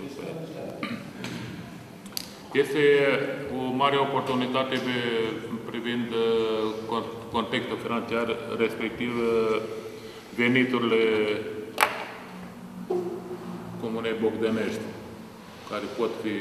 este o mare oportunitate privind contextul financiar, respectiv veniturile Comunei Bogdănești, care pot fi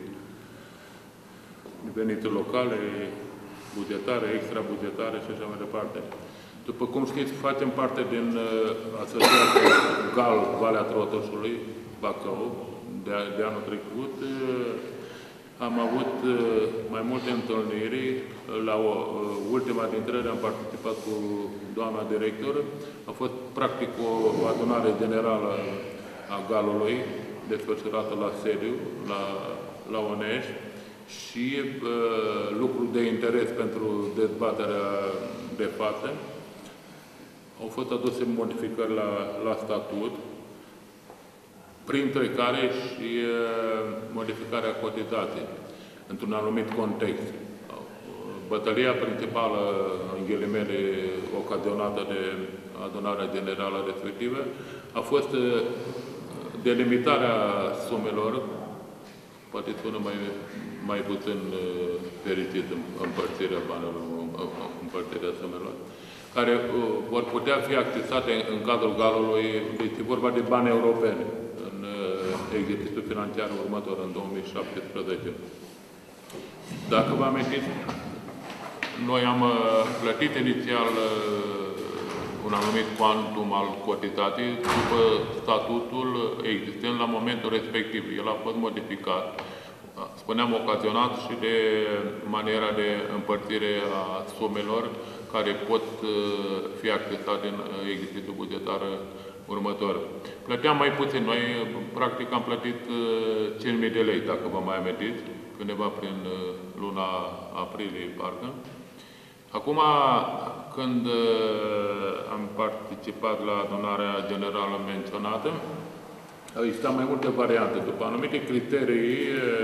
venituri locale, bugetare, extrabugetare și așa mai departe. După cum știți, facem parte din asociația GAL Valea Trotușului Bacău de anul trecut. Am avut mai multe întâlniri. La ultima dintre ele am participat cu doamna director. A fost practic o adunare generală a GAL-ului desfășurată la sediu, la Onești și lucruri de interes pentru dezbaterea de față. Au fost aduse modificări la statut, printre care și modificarea cotizației într-un anumit context. bătălia principală, în ghilimele, ocazionată de adunarea generală respectivă, a fost delimitarea sumelor, poate sună mai puțin fericit împărțirea banilor, împărțirea sumelor, care vor putea fi accesate în cadrul galului, este vorba de bani europeni, în exercițiul financiar următor, în 2017. Dacă vă amintiți, noi am plătit inițial un anumit quantum al cotizației după statutul existent la momentul respectiv. El a fost modificat, spuneam, ocazionat și de maniera de împărțire a sumelor care pot fi accesate în exercițiul bugetar următor. Plăteam mai puțin. Noi, practic, am plătit 5.000 de lei, dacă vă mai amintiți, undeva prin luna aprilie, parcă. Acum, când am participat la adunarea generală menționată, există mai multe variante. După anumite criterii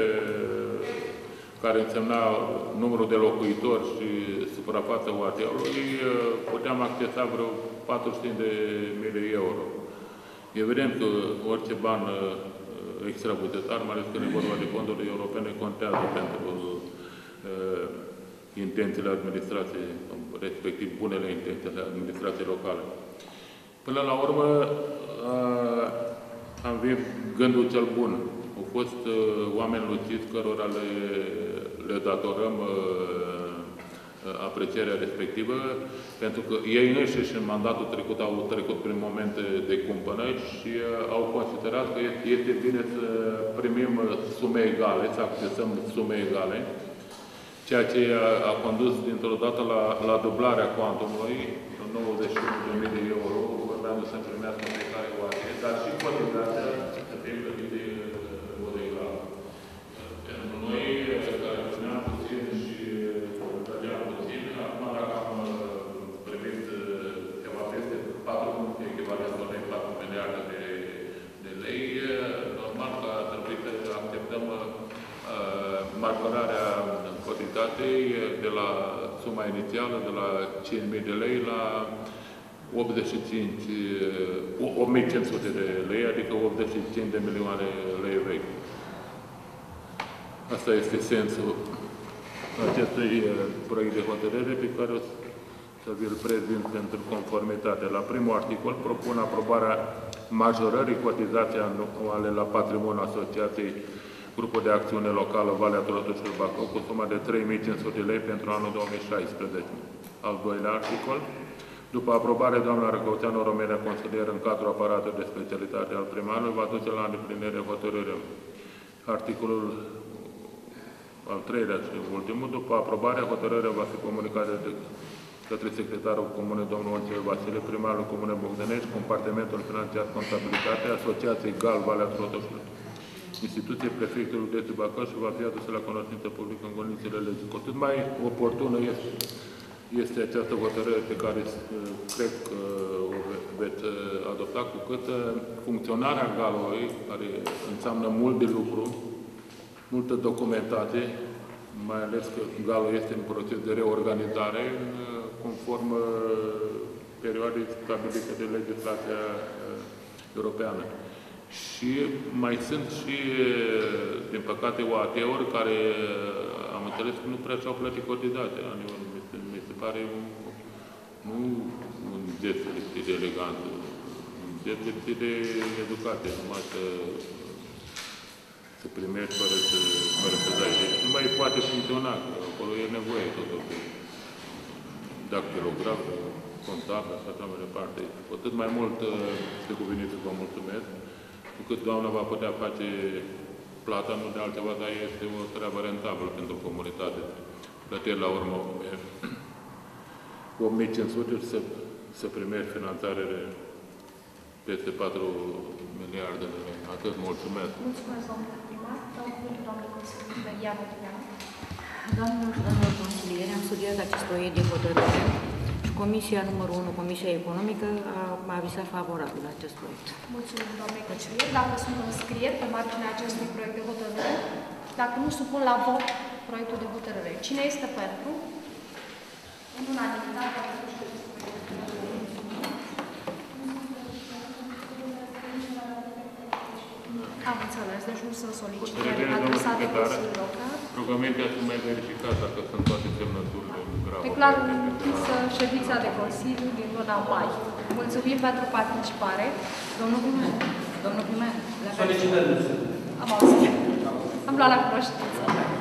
care însemna numărul de locuitori și suprafața UAT-ului, puteam accesa vreo 400.000 de euro. Evident că orice ban extrabugetar, mai ales când e vorba de fonduri europene, contează pentru intențiile administrației, respectiv bunele intenții ale administrației locale. Până la urmă, am venit gândul cel bun. Au fost oameni luciți cărora le datorăm aprecierea respectivă, pentru că ei înșiși în mandatul trecut au trecut prin momente de cumpănă și au considerat că este bine să primim sume egale, să accesăm sume egale, ceea ce a condus dintr-o dată la dublarea cuantumului, 91.000 de euro, vorbeam să primească fiecare OAT, dar și cotizația să fie plătite în mod egal. Pentru noi, care primeam puțin și plăteam puțin, acum dacă am primit ceva peste 4 puncte echivalentul de 4 miliarde de lei, normal că a trebuit să acceptăm majorarea cotizației de la suma inițială, de la 5.000 de lei la 8.500 de lei, adică 85 de milioane lei vechi. Asta este sensul acestui proiect de hotărâre pe care o să vi-l prezint pentru conformitate. La primul articol propun aprobarea majorării cotizației anuale la patrimoniul asociației Grupul de Acțiune Locală Valea Tolotușului Bacău cu suma de 3.500 de lei pentru anul 2016. Al doilea articol. După aprobare, doamna Răcăuțeanu România, consilier în cadrul aparatului de specialitate al primarului, va duce la îndeplinire hotărârea. Articolul al treilea și ultimul. După aprobare, hotărârea va fi comunicată de către secretarul Comunei, domnul Oncel Vasile, primarul Comunei Bogdănești, compartimentul financiar contabilitate, Asociației GAL Valea Tolotușului, instituție prefectului județului Bacău și va fi adusă la cunoștință publică în condițiile legii. Cu atât mai oportună este această hotărâre pe care cred că o veți adopta, cu cât funcționarea galului, care înseamnă mult de lucru, multă documentație, mai ales că galul este în proces de reorganizare, conform perioadei stabilite de legislația europeană. Și mai sunt și, din păcate, OAT-uri care am înțeles că nu prea și-au plătit cotizația. Mi se pare nu un gest lipsit de eleganță, un gest lipsit de educație, numai să primești fără să dai. Deci nu mai poate funcționa, că acolo e nevoie totul de dactilograf, contabil și așa mai departe. Cu atât mai mult se cuvine să vă mulțumesc. Cu cât doamna va putea face plata, nu de altceva, dar este o treabă rentabilă pentru comunitate. Plătiri la urmă 8.500 să primești finanțare de peste 4 miliarde de lei. Atât, mulțumesc. Mulțumesc, domnule primar. Dau cuvântul doamnei consilier Iana Timianu. Doamnelor și domnilor consilieri, am studiat acest proiect de hotărâre și Comisia numărul 1, Comisia Economică, a avizat favorabil acest proiect. Mulțumim, doamnei consilier. Dacă sunt înscrieri pe marginea acestui proiect de hotărâre, dacă nu supun la vot proiectul de hotărâre, cine este pentru? În unanimitate. Am înțeles, deci nu sunt solicitări adresate Consiliului Local. Rugămintea să mai verificați dacă sunt toate semnăturile grave. Declar închisă ședința de Consiliu din luna mai. Mulțumim pentru participare. Domnul Pimen. Domnul Pimen. Solicitări. Am auzit. Am luat la cunoștință.